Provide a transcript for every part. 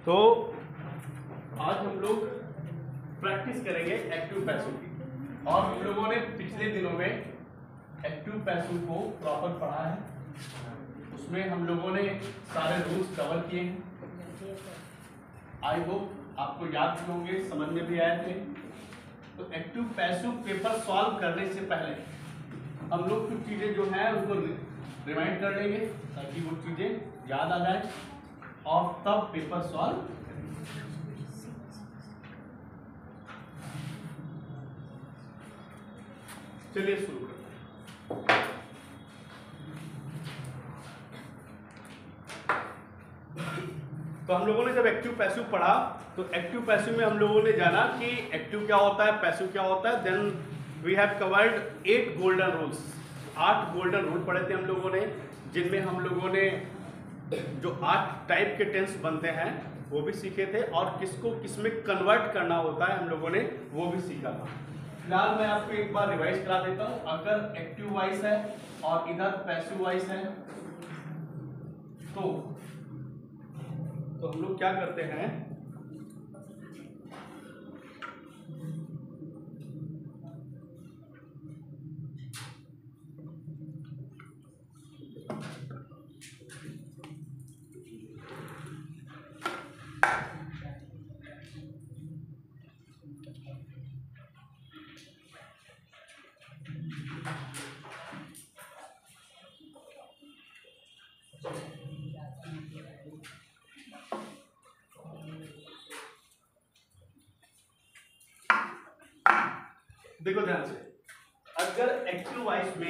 तो आज हम लोग प्रैक्टिस करेंगे एक्टिव पैसिव की। और हम लोगों ने पिछले दिनों में एक्टिव पैसिव को प्रॉपर पढ़ा है, उसमें हम लोगों ने सारे रूल्स कवर किए हैं। आई होप आपको याद भी होंगे, समझ में भी आए थे। तो एक्टिव पैसिव पेपर सॉल्व करने से पहले हम लोग कुछ चीज़ें जो हैं उसको रिमाइंड कर लेंगे ताकि वो चीज़ें याद आ जाए और तब पेपर सॉल्व। चलिए शुरू करते हैं। तो हम लोगों ने जब एक्टिव पैसिव पढ़ा तो एक्टिव पैसिव में हम लोगों ने जाना कि एक्टिव क्या होता है, पैसिव क्या होता है। Then we have covered 8 golden rules. 8 golden rule पढ़े थे हम लोगों ने, जिनमें हम लोगों ने जो 8 टाइप के टेंस बनते हैं वो भी सीखे थे और किसको किसमें कन्वर्ट करना होता है हम लोगों ने वो भी सीखा था। फिलहाल मैं आपको एक बार रिवाइज करा देता हूँ। अगर एक्टिव वॉइस है और इधर पैसिव वॉइस है तो हम लोग क्या करते हैं, देखो ध्यान से। अगर एक्टिव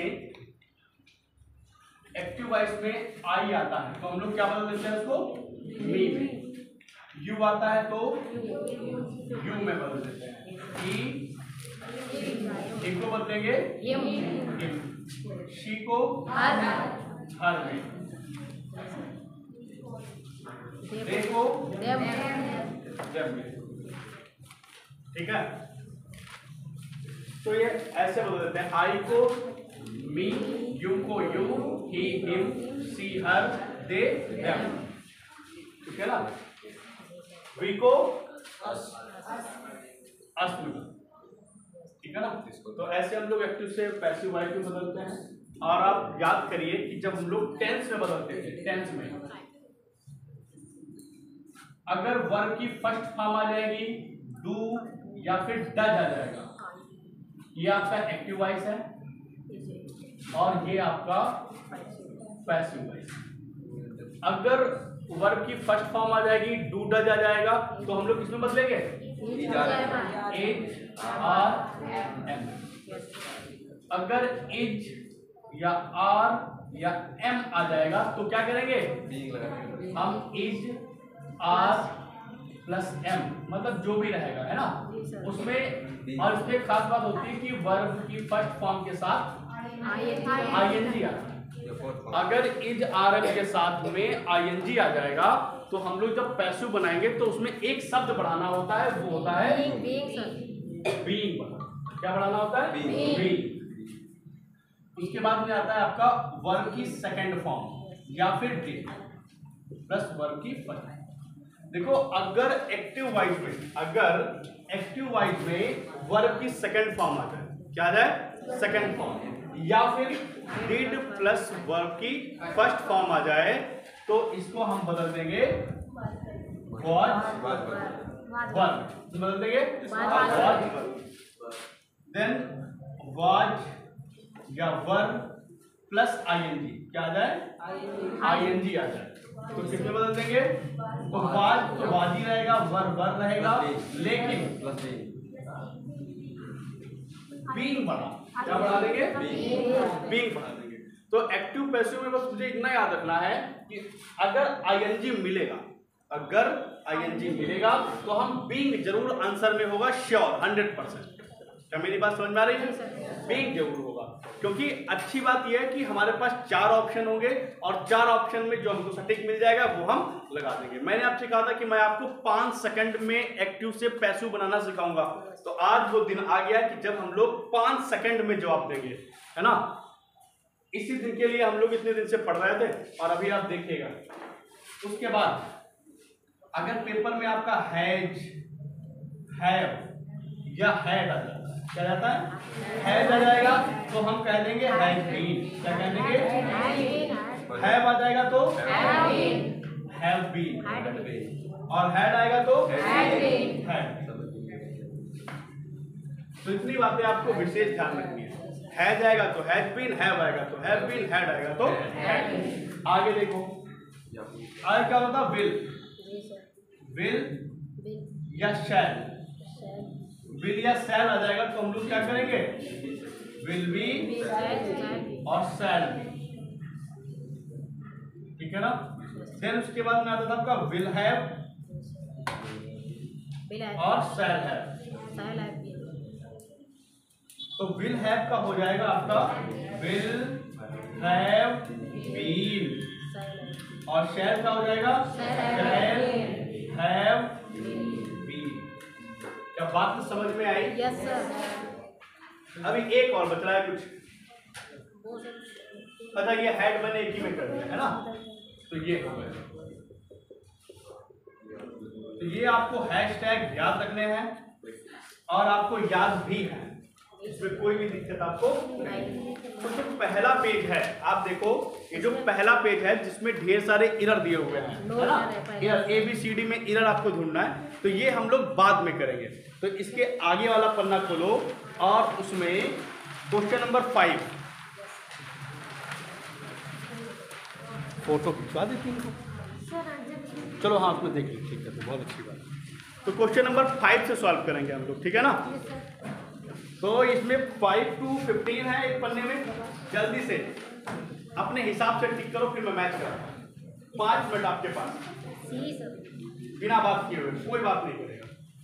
वॉइस में आई आता है तो हम लोग क्या बदल देते हैं उसको मी में। यू आता है तो यू में बदल देते हैं। ई को बदलेंगे इम। शी को हर में। दे को जब में। ठीक है, तो ये ऐसे बदल देते हैं। आई को मी, यू को you, he him, she her, they them. ठीक है ना। वी को अस में। ठीक है ना। तो ऐसे हम लोग एक्टिव से पैसिव वॉइस में बदलते हैं। और आप याद करिए कि जब हम लोग टेंस में बदलते थे, टेंस में अगर वर्ब की फर्स्ट फॉर्म आ जाएगी डू या फिर डज आ जाएगा, ये आपका एक्टिव वॉइस है और ये आपका पैसिव वॉइस। अगर वर्ब की फर्स्ट फॉर्म आ जाएगी डू डज आ जाएगा तो हम लोग किसमें बदलेंगे, इज आर एम। अगर इज या आर या एम आ जाएगा तो क्या करेंगे हम, इज आर प्लस एम, मतलब जो भी रहेगा है ना उसमें। और इसमें एक खास बात होती है कि वर्ब की फर्स्ट फॉर्म के साथ आईएनजी आता है। अगर इज आर एम के साथ में आईएनजी आ जाएगा तो हम लोग जब पैसिव बनाएंगे तो उसमें एक शब्द बढ़ाना होता है, वो होता है बीइंग। क्या बढ़ाना होता है, बीइंग। उसके बाद में आता है आपका वर्ब की सेकंड फॉर्म या फिर डिड प्लस वर्ब की फर्स्ट। देखो अगर एक्टिव वॉइस में वर्ब की सेकंड फॉर्म आ जाए, क्या आ जाए, सेकंड फॉर्म, या फिर डिड प्लस वर्ब की फर्स्ट फॉर्म आ जाए तो इसको हम बदल देंगे वॉज वर्ब, बदल देंगे वॉज वर्ब। देन वॉज या वर्ब प्लस आईएनजी क्या आ जाए, आईएनजी आ जाए तो किसमें बदल देंगे, तो वाज ही रहेगा, वर रहेगा, लेकिन बीइंग बढ़ा, क्या बढ़ा देंगे, बीइंग बढ़ा देंगे। तो एक्टिव पैसिव में बस मुझे इतना याद रखना है कि अगर आईएनजी मिलेगा तो हम बीइंग जरूर आंसर में होगा, श्योर 100%। क्या मेरी बात समझ में आ रही है, बीइंग जरूर होगा। क्योंकि अच्छी बात यह है कि हमारे पास 4 ऑप्शन होंगे और 4 ऑप्शन में जो हमको सटीक मिल जाएगा वो हम लगा देंगे। मैंने आपसे कहा था कि मैं आपको 5 सेकंड में एक्टिव से पैसिव बनाना सिखाऊंगा, तो आज वो दिन आ गया कि जब हम लोग 5 सेकंड में जवाब देंगे, है ना। इसी दिन के लिए हम लोग इतने दिन से पढ़ रहे थे और अभी आप देखिएगा। उसके बाद अगर पेपर में आपका हैज, हैव या हैड आ जाता है, क्या जाता है, हैज आ जाएगा तो हम कह देंगे हैज बीन। क्या कह देंगे, हैव आ जाएगा तो हैव बीन, और हैड आएगा तो हैड। तो इतनी बातें आपको विशेष ध्यान रखनी है। हैज आएगा तो हैज बीन, हैव आएगा तो हैव बीन, हैड आएगा तो हैड। आगे देखो, आगे क्या होता है, विल या शैल। विल या शैल आ जाएगा तो हम लोग क्या करेंगे, विल बी और शैल बी, ठीक है ना। देन उसके बाद में आता था आपका विल हैव और शैल हैव। तो विल हैव का हो जाएगा आपका विल हैव बीन, और शैल का हो जाएगा शैल हैव बीन। क्या बात समझ में आई? Yes sir. अभी एक और बच रहा है कुछ। अच्छा, ये हेड मैंने एक ही में कर दिया है ना, तो ये हो गया। तो ये आपको हैशटैग याद रखने हैं और आपको याद भी है, इसमें कोई भी दिक्कत आपको नहीं। तो जो पहला पेज है, आप देखो, ये जो पहला पेज है जिसमें ढेर सारे इरर दिए हुए हैं, है ना, इरर ABCD में इरर आपको ढूंढना है, तो ये हम लोग बाद में करेंगे। तो इसके आगे वाला पन्ना खोलो और उसमें क्वेश्चन नंबर 5 फोटो खिंचवा देती इनको, चलो हाँ उसमें देख लीजिए, ठीक है, तो बहुत अच्छी बात है। तो क्वेश्चन नंबर 5 से सॉल्व करेंगे हम लोग, ठीक है ना। तो इसमें 5 to 15 है एक पन्ने में, जल्दी से अपने हिसाब से टिक करो, फिर मैं मैच कराऊंगा। 5 मिनट आपके पास, बिना बात किए हुए, कोई बात नहीं करेगा।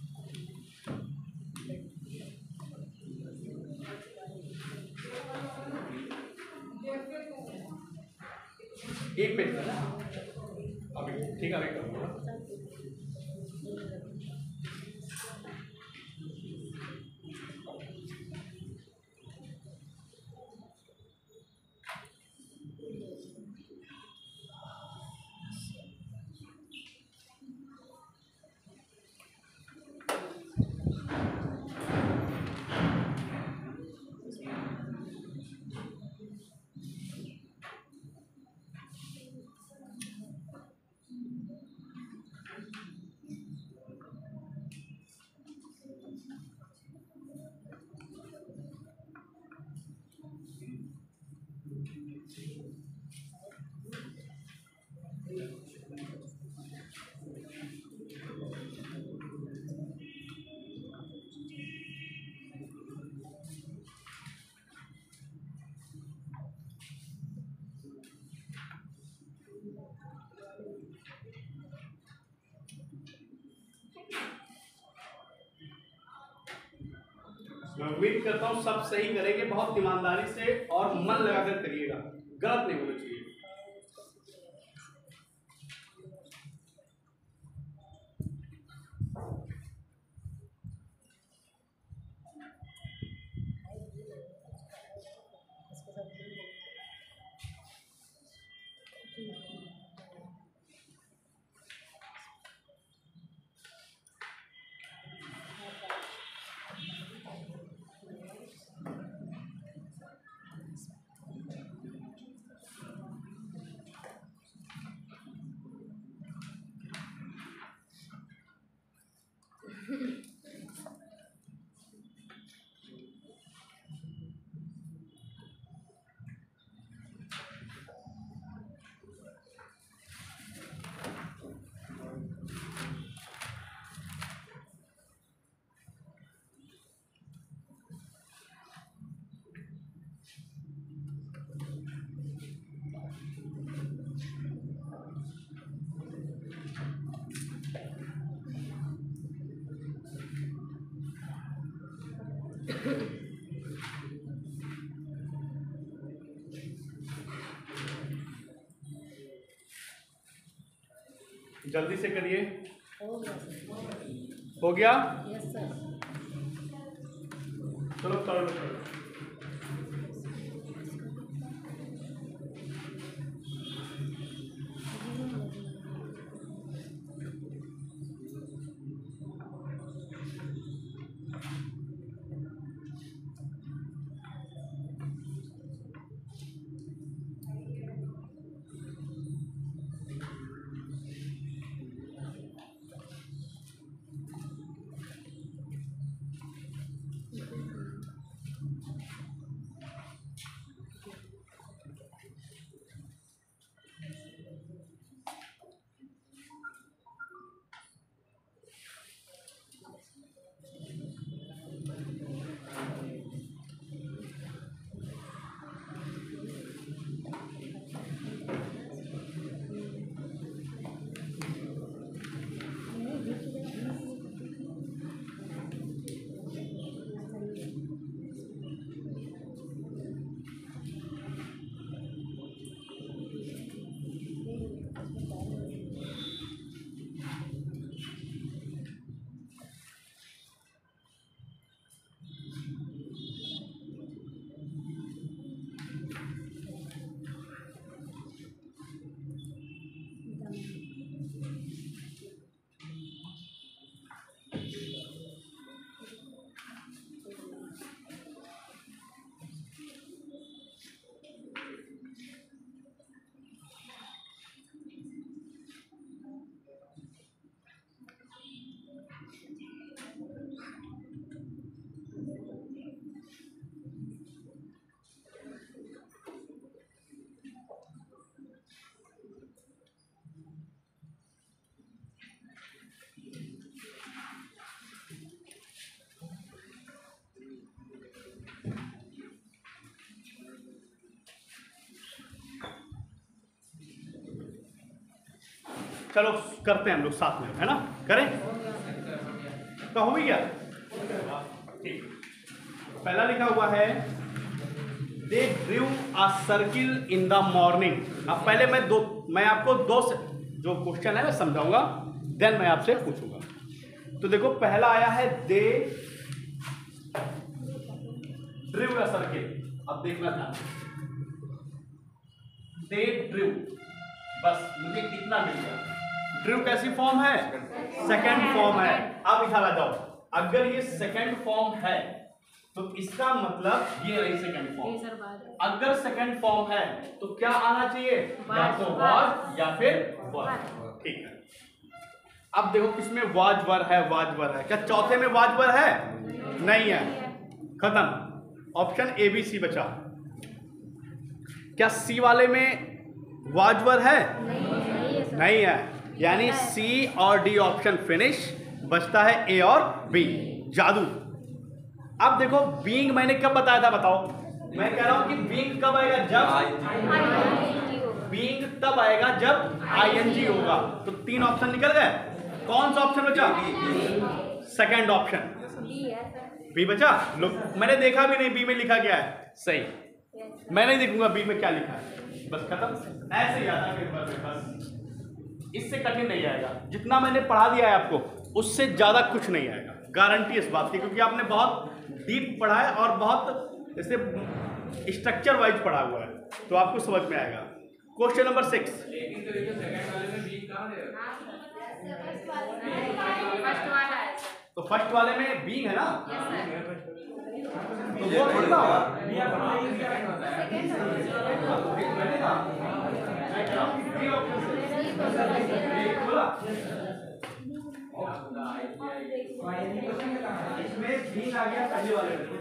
एक पेज है ना अभी, ठीक है, अभी करूँगा। मैं उम्मीद करता हूँ सब सही करेंगे, बहुत ईमानदारी से और मन लगाकर करिएगा, गलत नहीं होना चाहिए। जल्दी से करिए। हो गया? Yes sir. चलो करो। चलो करते हैं हम लोग साथ में, है ना? करें तो हो गया। ठीक, पहला लिखा हुआ है they drew a circle in the morning. अब पहले मैं आपको दो जो क्वेश्चन है मैं समझाऊंगा, देन मैं आपसे पूछूंगा। तो देखो पहला आया है दे ड्रू अ सर्किल। अब देखना था दे ड्रू, बस मुझे इतना मिल गया। ड्रू कैसी फॉर्म है? सेकंड फॉर्म है। अब इधर आ जाओ, अगर ये सेकंड फॉर्म है तो इसका मतलब ये रही सेकंड फॉर्म। अगर सेकंड फॉर्म है तो क्या आना चाहिए? या तो वाज या फिर वर। ठीक है, अब देखो किसमें वाज वर है, वाज वर है। क्या चौथे में वाज वर है? नहीं है, खत्म। ऑप्शन ए बी सी बचा। क्या सी वाले में वाज वर है? नहीं है, यानी सी और डी ऑप्शन फिनिश। बचता है ए और बी। जादू। अब देखो बीइंग मैंने कब बताया था, बताओ। मैं कह रहा हूं कि बीइंग कब आएगा? जब बीइंग तब आएगा जब आईएनजी होगा। तो तीन ऑप्शन निकल गए। कौन सा ऑप्शन बचा? सेकंड ऑप्शन बी बचा। लो, मैंने देखा भी नहीं बी में लिखा क्या है। सही, मैं नहीं देखूंगा बी में क्या लिखा है। बस खत्म। ऐसे ही आता है पेपर में, बस इससे कठिन नहीं आएगा। जितना मैंने पढ़ा दिया है आपको उससे ज्यादा कुछ नहीं आएगा, गारंटी इस बात की, क्योंकि आपने बहुत डीप पढ़ा है और बहुत जैसे स्ट्रक्चर वाइज पढ़ा हुआ है, तो आपको समझ में आएगा। Question number 6। तो फर्स्ट वाले में बी है ना? तो वो थोड़ी ना इसमें बी आ गया पहले वाले में।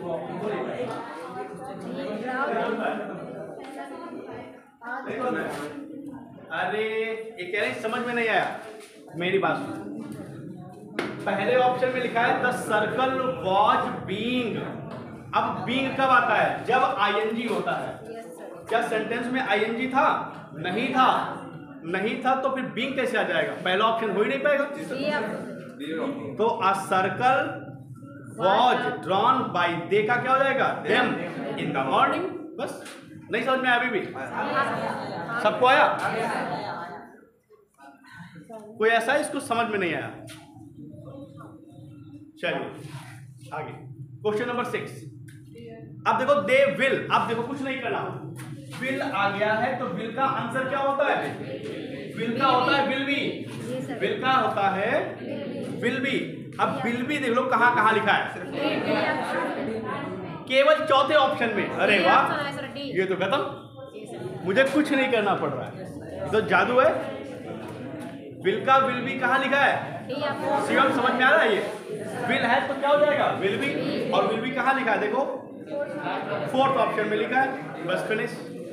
अरे ये कह रहे समझ में नहीं आया, मेरी बात सुनो। पहले ऑप्शन में लिखा है द सर्कल वॉज बीइंग। अब बीइंग कब आता है? जब आईएनजी होता है। क्या सेंटेंस में आईएनजी था? नहीं था। नहीं था तो फिर बीइंग कैसे आ जाएगा? पहला ऑप्शन हो ही नहीं पाएगा। तो a circle was drawn by they का क्या हो जाएगा? Them in the morning. बस, नहीं समझ में आया अभी भी? सबको आया? कोई ऐसा है इसको समझ में नहीं आया? चलिए आगे, क्वेश्चन नंबर 6। अब देखो दे विल। अब देखो कुछ नहीं करना, विल आ गया है तो विल का आंसर क्या होता है? विल का होता है विल बी। विल का होता है विल बी। अब विल बी देख लो कहां कहां लिखा है? केवल चौथे ऑप्शन में। अरे वाह, ये तो खत्म, मुझे कुछ नहीं करना पड़ रहा है। तो जादू है। विल का विल बी कहां लिखा है? शिवम समझ में आ रहा है? ये विल है तो क्या हो जाएगा? Will be. और विल बी कहां लिखा है? देखो फोर्थ ऑप्शन में लिखा है। बस फिनिश।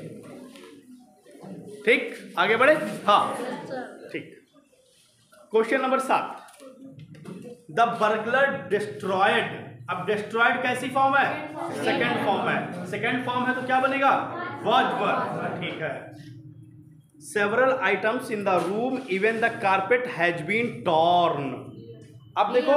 ठीक, आगे बढ़े। हाँ ठीक। Question number 7। The burglar destroyed. अब डिस्ट्रॉयड कैसी फॉर्म है? सेकंड फॉर्म है। सेकंड फॉर्म है तो क्या बनेगा? Was were. ठीक है। Several items in the room even the carpet has been torn. अब देखो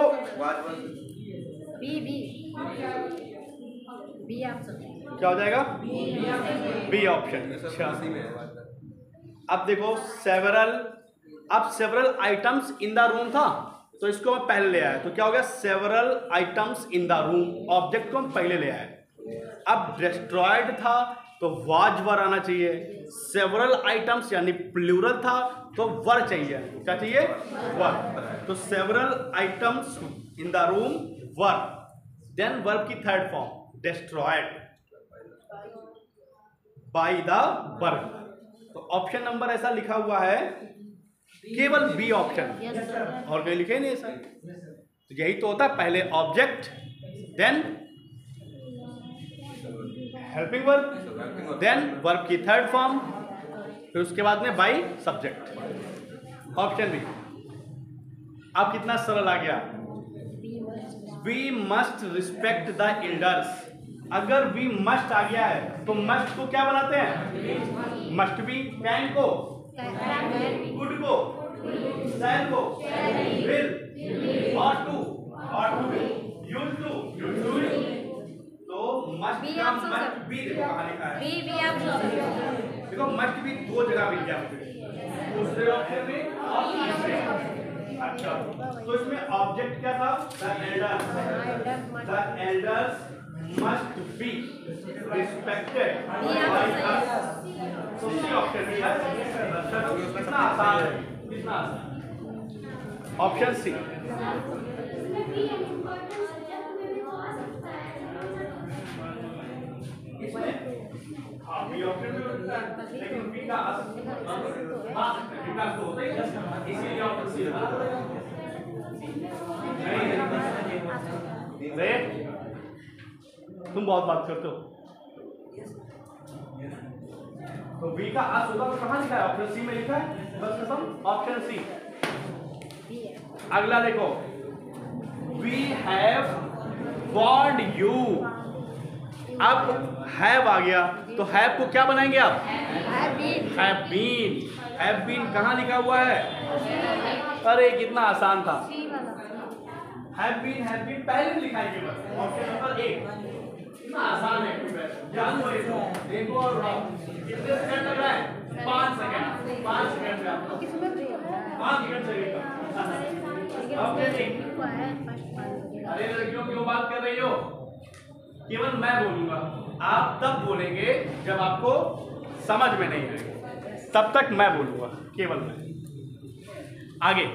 बी ऑप्शन क्या हो जाएगा? B option. अच्छा, अब देखो सेवरल। अब several items in the room था तो इसको मैं पहले ले आया, तो क्या हो गया? Several items in the room. Object को हम पहले ले आए। अब डिस्ट्रॉयड था तो वाज वर आना चाहिए। सेवरल आइटम्स यानी प्लूरल था तो वर चाहिए। क्या चाहिए? वर। तो several items in the room were. Then verb की third form destroyed by the verb. तो ऑप्शन नंबर ऐसा लिखा हुआ है, केवल बी ऑप्शन, और कोई लिखे नहीं सर। तो यही तो होता है, पहले object then helping verb then verb की थर्ड फॉर्म, फिर उसके बाद में बाई सब्जेक्ट। Option B. अब कितना सरल आ गया। We must respect the elders. अगर वी मस्ट आ गया है तो मस्ट को क्या बनाते हैं? Must be. कैन को, गुड को, शैल को, will, ought to, used to, तो मस्ट का मस्ट बी देखो कहाँ लिखा है। देखो मस्ट बी दो जगह मिल गया मुझे, दूसरे ऑप्शन में और तीसरे। अच्छा, तो इसमें ऑब्जेक्ट क्या था? The elders must be respected by us। तो सी ऑप्शन भी है। कितना आसान है, कितना आसान। Option C. इसमें हाँ बी ऑप्शन भी होता है, लेकिन बी का हाँ बी का तो होता ही है, इसीलिए ऑप्शन सी है। तुम बहुत बात करते हो। तो बी का आस होगा तो कहाँ लिखा है? ऑप्शन सी में लिखा है, बस कसम ऑप्शन सी। अगला देखो, वी हैव वार्न्ड यू। अब हैव आ गया तो हैव को क्या बनाएंगे आप? Have been. हैव बीन कहाँ लिखा हुआ है? अरे कितना आसान था। हैव बीन पहले लिखाएंगे बस। ऑप्शन नंबर 1 कितना आसान है, जान लो इसको। देखो और कितने सेकंड लग रहा है? 5 सेकंड। 5 सेकंड में आपको 5 सेकंड लगेगा। अरे लड़कियों क्यों बात कर रही हो? केवल मैं बोलूंगा, आप तब बोलेंगे जब आपको समझ में नहीं आएगा, तब तक मैं बोलूंगा, केवल मैं। आगे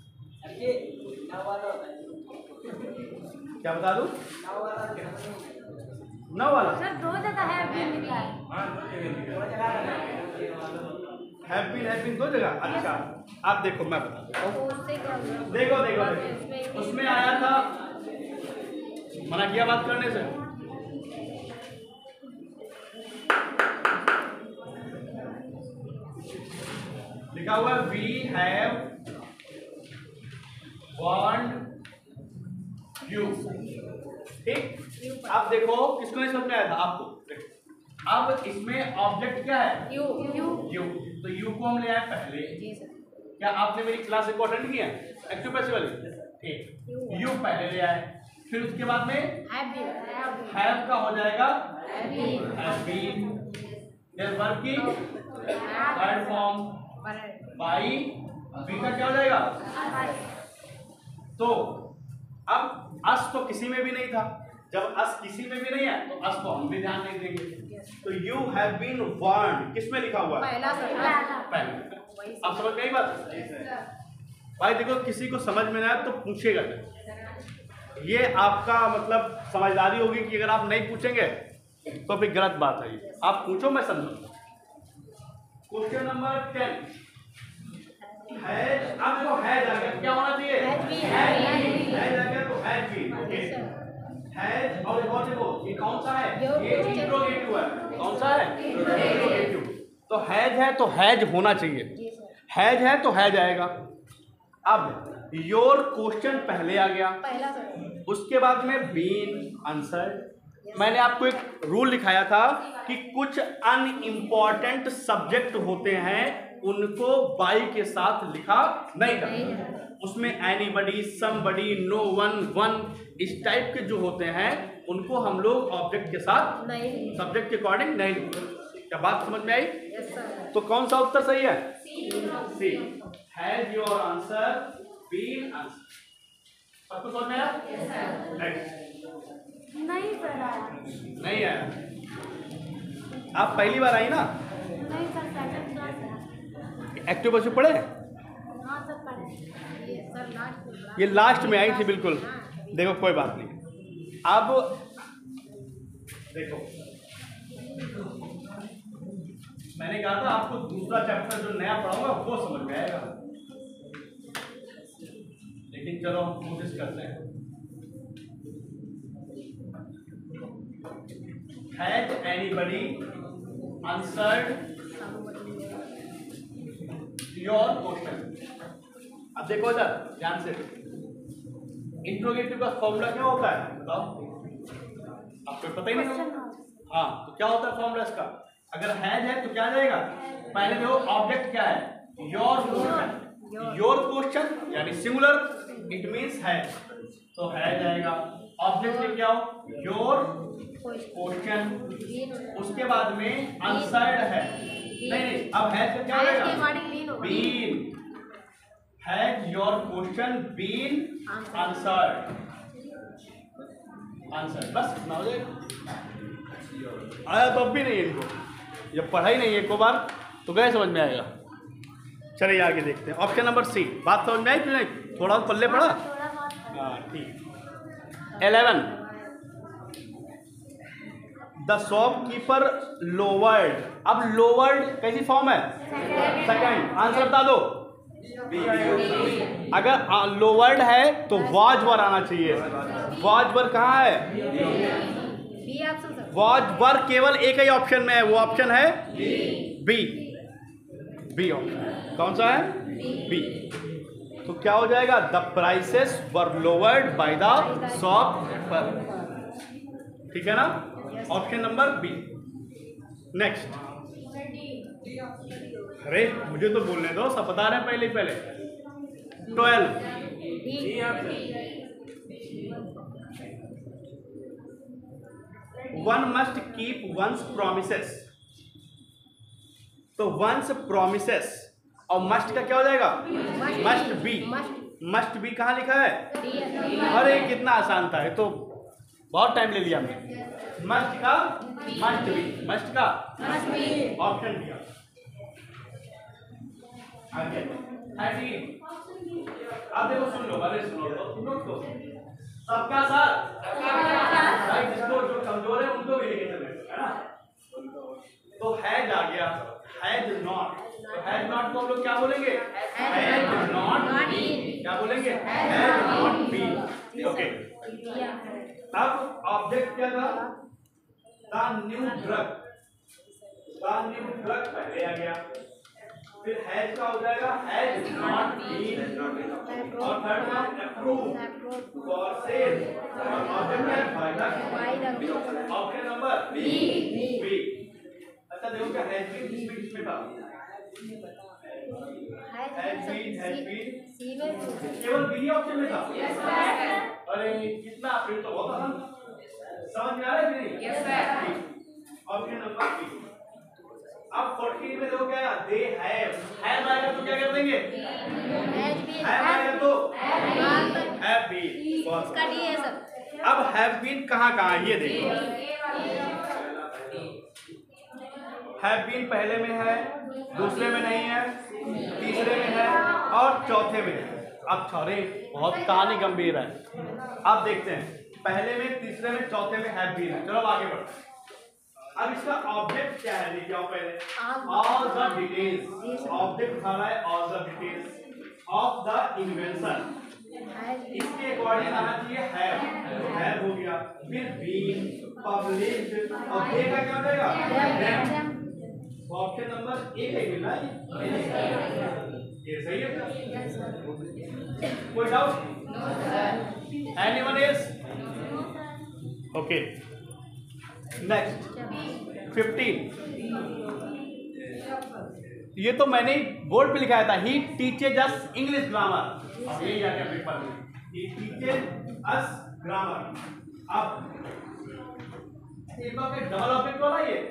क्या बता दूं? 9 वाला सर 2 जगह है लिखा है। हैव बीन 2 जगह। अच्छा आप देखो, मैं बता तो उससे क्या हुआ? देखो उसमें आया था, मना किया बात करने से। लिखा हुआ है वी हैव वार्न्ड यू। ठीक, अब देखो किसको नहीं समझ में आया था? आपको। अब इसमें ऑब्जेक्ट क्या है? यू। तो यू को हम ले आए पहले। क्या आपने मेरी क्लास को अटेंड किया? एक्टिव पैसिव वाली? ठीक, यू पहले ले आए, फिर उसके बाद में हैव का हो जाएगा हैव बीन, फिर वर्ब की थर्ड फॉर्म बाई, बी का क्या हो जाएगा? तो अब अस तो किसी में भी नहीं था, जब अस किसी में भी नहीं है तो अस को हम भी ध्यान नहीं देंगे। तो यू हैव बीन वार्न्ड किस में लिखा हुआ है? पहले। अब समझ में आई बात? भाई देखो, किसी को समझ में ना आए तो पूछेगा, ये आपका मतलब समझदारी होगी कि अगर आप नहीं पूछेंगे तो फिर गलत बात है। आप पूछो, मैं समझूंगा। Question number 10 has. अब देखो हैज आ गया, क्या होना चाहिए? हैज आ गया तो हैज बीन। ओके, हैज और देखो ये कौन सा है? ये इंट्रोगेटिव है। कौन सा है? इंट्रोगेटिव। तो हैज है तो हैज होना चाहिए, हैज है तो हैज आएगा। अब योर क्वेश्चन पहले आ गया, उसके बाद में बीन आंसर। मैंने आपको एक रूल लिखाया था कि कुछ अनइम्पॉर्टेंट सब्जेक्ट होते हैं उनको बाई के साथ लिखा नहीं करना। उसमें anybody, somebody, no one, one, इस टाइप के जो होते हैं उनको हम लोग ऑब्जेक्ट के साथ सब्जेक्ट के अकॉर्डिंग नहीं लिखते। क्या बात समझ में आई? तो कौन सा उत्तर सही है? C. Has your answer been answer. सबको समझ में आया? नहीं आया। आप पहली बार आई ना? नहीं सर, सेकंड क्लास है। एक्टिव बच्चे पढ़े? हाँ सर पढ़े। ये सर लास्ट ये लास्ट में आई थी बिल्कुल। देखो कोई बात नहीं। अब देखो, मैंने कहा था आपको दूसरा चैप्टर जो नया पढ़ाऊंगा वो समझ में आएगा, लेकिन चलो हम कोशिश करते हैं। Has anybody answered your question? अब देखो इधर ध्यान से, इंट्रोगेटिव का फॉर्मूला क्या होता है बताओ? आपको पता ही नहीं होगा। हाँ, तो क्या होता है फॉर्मूला इसका? अगर हैज है तो क्या आ जाएगा? पहले देखो ऑब्जेक्ट क्या है? Your question. योर क्वेश्चन यानी सिंगुलर, इट मींस है, तो है जाएगा। ऑब्जेक्ट में क्या हो? योर क्वेश्चन, उसके बाद में आंसर्ड है। नहीं, अब है तो क्या हो जाएगा? Been. Has your question been answered? Answer बस इतना हो जाएगा। आया तो अब भी नहीं है इनको, जब पढ़ाई नहीं है एक बार तो गए समझ में आएगा। चलिए आगे देखते हैं। ऑप्शन नंबर सी, बात समझ में आई कि नहीं? थोड़ा पल्ले पड़ा? हाँ ठीक। 11, द शॉपकीपर लोवर्ड। अब लोवर्ड कैसी फॉर्म है? सेकंड। आंसर बता दो। अगर लोवर्ड है तो वाज वर आना चाहिए। वाज वर कहाँ है? वाज वर केवल एक ही ऑप्शन में है, वो ऑप्शन है बी। बी ऑप्शन कौन सा है? बी। तो क्या हो जाएगा? The prices were lowered by the shopkeeper. ठीक है ना? Option number B. नेक्स्ट। अरे मुझे तो बोलने दो, सब बता रहे हैं पहले ही पहले। 12, one must keep one's promises. तो वंस प्रोमिसेस और मस्ट का क्या हो जाएगा? Must be. मस्ट बी कहाँ लिखा है? अरे कितना आसान था, ये तो बहुत टाइम ले लिया हमने। मस्ट का मस्ट बी, मस्ट का ऑप्शन दिया। आगे 13, अब देखो सुन लो, अरे सुनो तो सबका साथ भाई, जिसको जो कमजोर है उनको भी लेके चले, है ना? तो हैज आ गया, हैज नॉट। तो हैज नॉट को हम लोग क्या बोलेंगे? Has not been. क्या बोलेंगे? Has not been. ओके, अब ऑब्जेक्ट क्या था? The new drug. The new drug पहले आ गया, फिर हैज का हो जाएगा हैज नॉट बीन, और third one approved for sale, और ऑब्जेक्ट है by the. Option number B. अच्छा देखो क्या हैज बीन किसमें था? हैज बीन केवल बी ऑप्शन में था। अरे कितना फिर तो बहुत आसान, समझ में आ रहा है कि नहीं? Yes sir. Option number B. अब 14 में देखो क्या? दे हैव आएगा तो क्या कर देंगे? हैव आएगा तो हैव बीन। इसका डी है सर। अब हैव बीन कहाँ कहाँ ये देखो। हैव बीन पहले में है, दूसरे में नहीं है, तीसरे में है और चौथे में है। अब छोरे बहुत कहानी गंभीर है। अब देखते हैं, पहले में, तीसरे में, चौथे में हैव बीन है। चलो आगे बढ़ते हैं। अब इसका ऑब्जेक्ट क्या है? देखिए पहले ऑल द डिटेल्स। ऑब्जेक्ट था है all the details of the invention. इसके अकॉर्डिंग आना चाहिए हैव हो गया, फिर बीन, पब्लिश्ड, और दे का क्या हो जाएगा? ऑप्शन नंबर ए है मिला है, ये सही है? कोई doubt? Anyone else? Okay, next 15। ये तो मैंने बोर्ड पे लिखाया था, he teaches us English grammar. अब यही आ गया पेपर में, ही टीचेज अस ग्रामर। अब एक बार डबल ऑब्जेक्ट वाला ये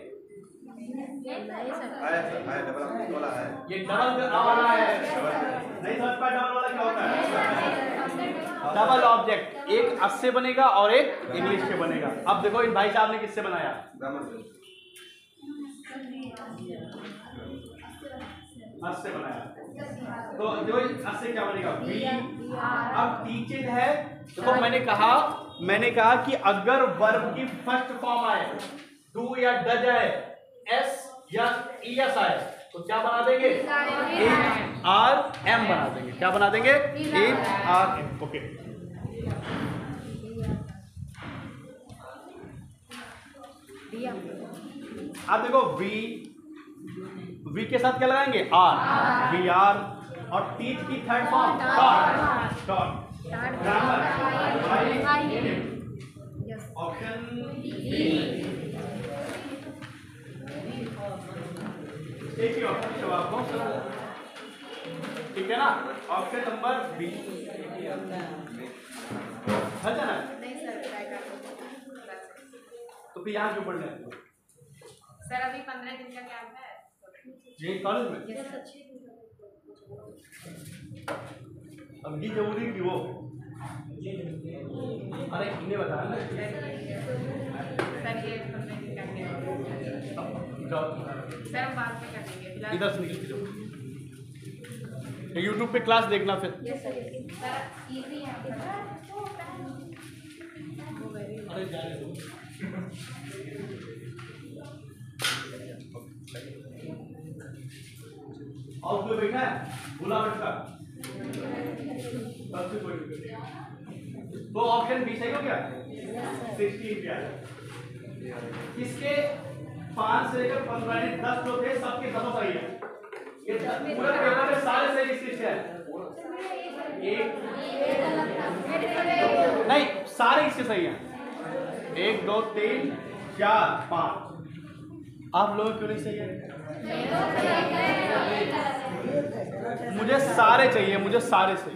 ये डबल वाला है, नहीं समझ पाए? डबल वाला क्या होता है? डबल ऑब्जेक्ट, एक अस से बनेगा और एक इंग्लिश से बनेगा। अब देखो इन भाई साहब ने किससे बनाया? अस से बनाया, तो जो अस से क्या बनेगा? वी। अब टीचड है, देखो मैंने कहा कि अगर वर्ब की फर्स्ट फॉर्म आए, डू या डज आए, एस या ईएस आए, तो क्या बना देंगे? इट आर एम बना देंगे। क्या बना देंगे? It R M. ओके, अब देखो वी के साथ क्या लगाएंगे? Are, we are. और टीच की third form dot. Grammar option B. एक ही ऑप्शन जवाब दो, ठीक है ना? Option number B. अच्छा ना? नहीं सर, ट्राई कर लो। तो फिर यहाँ क्यों पढ़ना है? सर अभी 15 दिन का कैंप है। ये कॉलेज में अब ये जरूरी कि वो, अरे इन्हें बताया ना। सर ये 15 दिन का कैंप है। सर हम बाद में कर देंगे। इधर से निकल के जाओ, यूट्यूब पे क्लास देखना फिर। सर इजी है। अरे जाने दो। और कोई बैठा है? भूला बैठा सबसे कोई। तो ऑप्शन बी सही हो गया? 16 क्या है? इसके 5 से लेकर 15 10 जो थे, सबके 10 सही है। ये पूरे पेपर में सारे सही लिखे हैं। एक नहीं, सारे इससे सही हैं। 1 2 3 4 5। आप लोग क्यों नहीं सही है? मुझे सारे चाहिए, मुझे सारे चाहिए।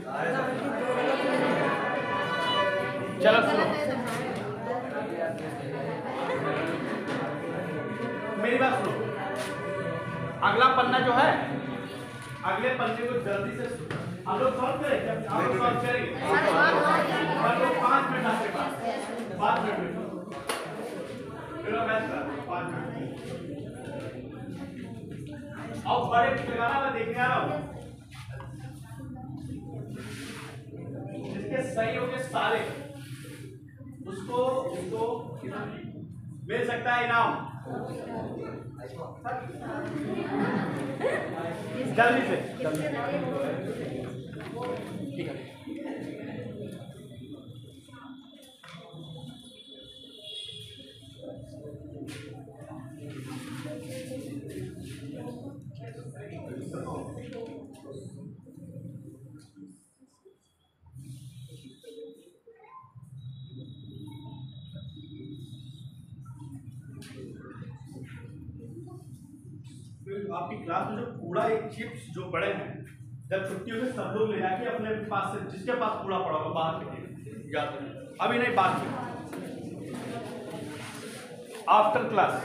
चलो सुनो, मेरी बात सुनो। अगला पन्ना जो है, अगले पन्ने को जल्दी से हम लोग सॉल्व करेंगे। हम लोग सॉल्व करेंगे 5 मिनट आपके पास, 5 मिनट। चलो मैं 5 मिनट। अब बड़े लगाना, मैं देखने आ रहा हूँ। जिसके सही हो गए सारे, उसको मिल सकता है इनाम। जल्दी से ठीक है। आपकी क्लास में जो कूड़ा, एक चिप्स जो पड़े हैं, जब छुट्टी होगी सब लोग ले जाके अपने पास से, जिसके पास कूड़ा पड़ा होगा बाहर फेंकेंगे। याद रखिए, अभी नहीं, बात after class.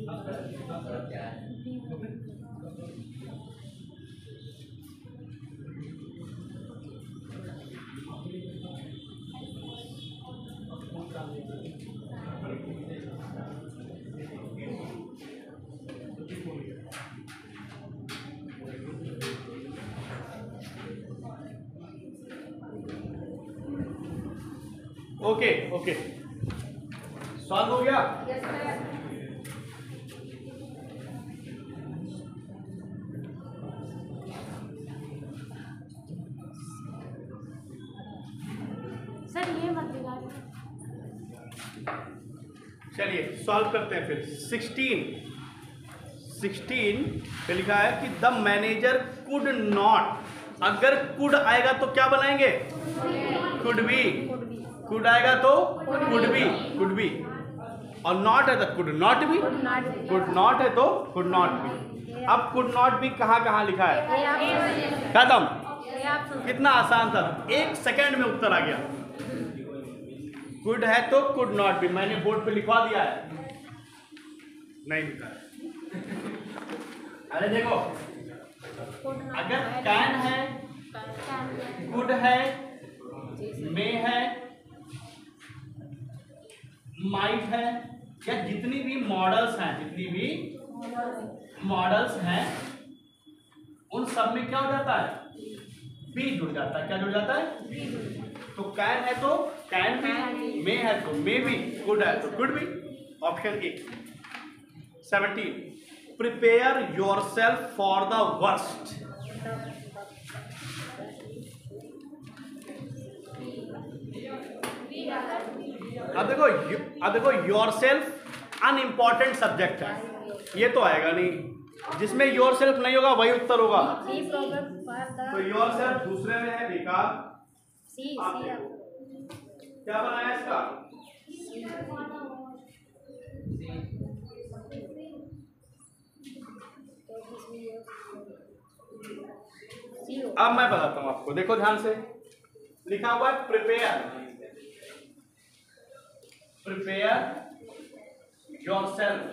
Okay okay, solve हो गया। Yes sir. सर ये मत बिगाड़िए। चलिए सॉल्व करते हैं फिर। 16 पे लिखा है कि द मैनेजर कुड नॉट, अगर कुड आएगा तो क्या बनाएंगे? Could be. कुड आएगा तो कुड बी, और नॉट है तो could not be. Could not है तो कुड नॉट बी। अब कुड नॉट बी कहाँ कहाँ लिखा है? खत्म। कितना आसान था, 1 सेकंड में उत्तर आ गया। कुड है तो कुड नॉट बी, मैंने बोर्ड पे लिखवा दिया है, नहीं लिखा है। अरे देखो, अगर कैन है, कुड है, मे है, माइट है, या जितनी भी मॉडल्स हैं, उन सब में क्या हो जाता है? बी जुड़ जाता है। क्या जुड़ जाता है? तो कैन है तो कैन भी, मे है तो मे भी, कुड है तो कुड भी। Option A. 17 prepare yourself for the worst. अब देखो योरसेल्फ अनइम्पॉर्टेंट सब्जेक्ट है, ये तो आएगा नहीं। जिसमें योरसेल्फ नहीं होगा वही उत्तर होगा। तो योरसेल्फ दूसरे में है बेकार। क्या बनाया इसका? अब मैं बताता हूं आपको, देखो ध्यान से, लिखा हुआ है प्रिपेयर योरसेल्फ,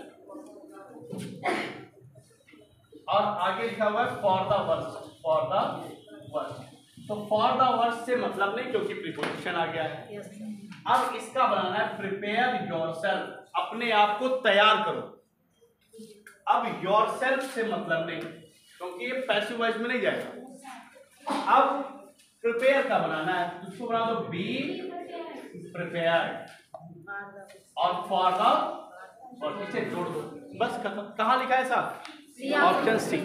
और आगे लिखा हुआ है फॉर द वर्स्ट। तो फॉर द वर्स्ट से मतलब नहीं, क्योंकि प्रीपोजिशन आ गया है। अब इसका बनाना है प्रिपेयर योरसेल्फ, अपने आप को तैयार करो। अब योरसेल्फ से मतलब नहीं, क्योंकि ये पैसिव वॉइस में नहीं जाएगा। अब प्रिपेयर का बनाना है, उसको बना दो बी प्रिपेयर, और फॉर द, और पीछे जोड़ दो, बस खत्म। कहाँ लिखा है साहब? Option C.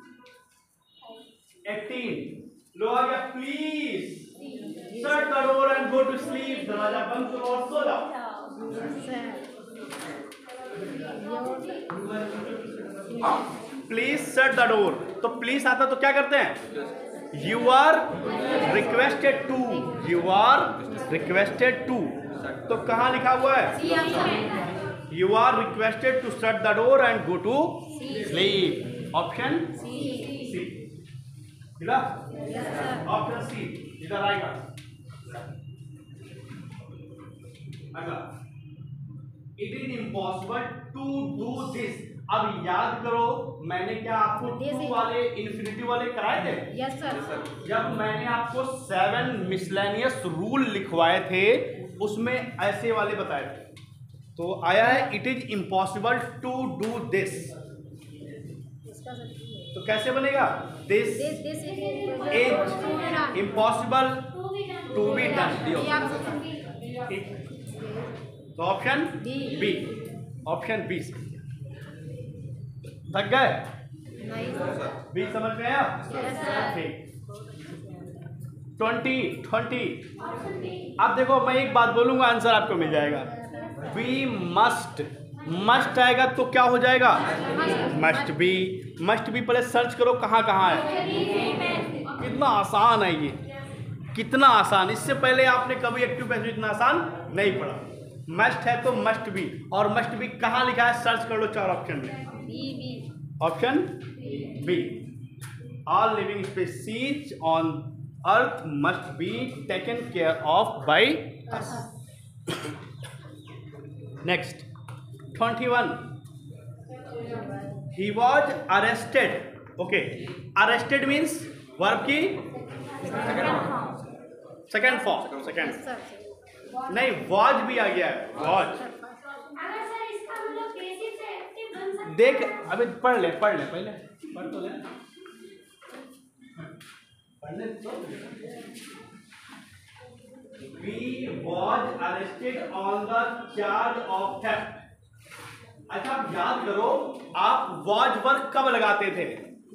18 लो आ गया, please shut the door and go to sleep. दरवाजा बंद करो और सो जाओ। प्लीज शट द डोर, तो प्लीज आता तो क्या करते हैं? You are requested to, you are requested to. तो कहाँ लिखा हुआ है? You are requested to shut the door and go to sleep. Option C. मिला? ऑप्शन सी इधर आएगा। अगला, it is impossible to do this. अब याद करो, मैंने क्या आपको टू वाले इन्फिनिटी वाले कराए थे? Yes sir. जब मैंने आपको 7 मिसलेनियस रूल लिखवाए थे, उसमें ऐसे वाले बताए थे। तो आया है it is impossible to do this. तो कैसे बनेगा? This is impossible to be done. तो ऑप्शन बी, ऑप्शन बी। थक गए? बी समझ में आया? ठीक। 20। अब देखो, मैं एक बात बोलूंगा, आंसर आपको मिल जाएगा। वी मस्ट आएगा तो क्या हो जाएगा? मस्ट बी पहले सर्च करो कहाँ कहाँ है। कितना आसान है ये, कितना आसान। इससे पहले आपने कभी एक्टिव पैसिव इतना आसान नहीं पढ़ा। मस्ट है तो मस्ट बी, और मस्ट बी कहाँ लिखा है? सर्च कर लो 4 ऑप्शन में। Option B, all living species on earth must be taken care of by us. Next 21 he was arrested, okay, arrested means verb की सेकेंड फॉर्म, सेकेंड नहीं, was भी आ गया है, वॉज। अगर सर इसका मतलब पैसिव से एक्टिव बन सकता है। देख अभी पढ़ ले पहले पढ़ तो ले, पढ़ने तो। We was arrested on the charge of theft। अच्छा आप याद करो, आप was वर्ब कब लगाते थे?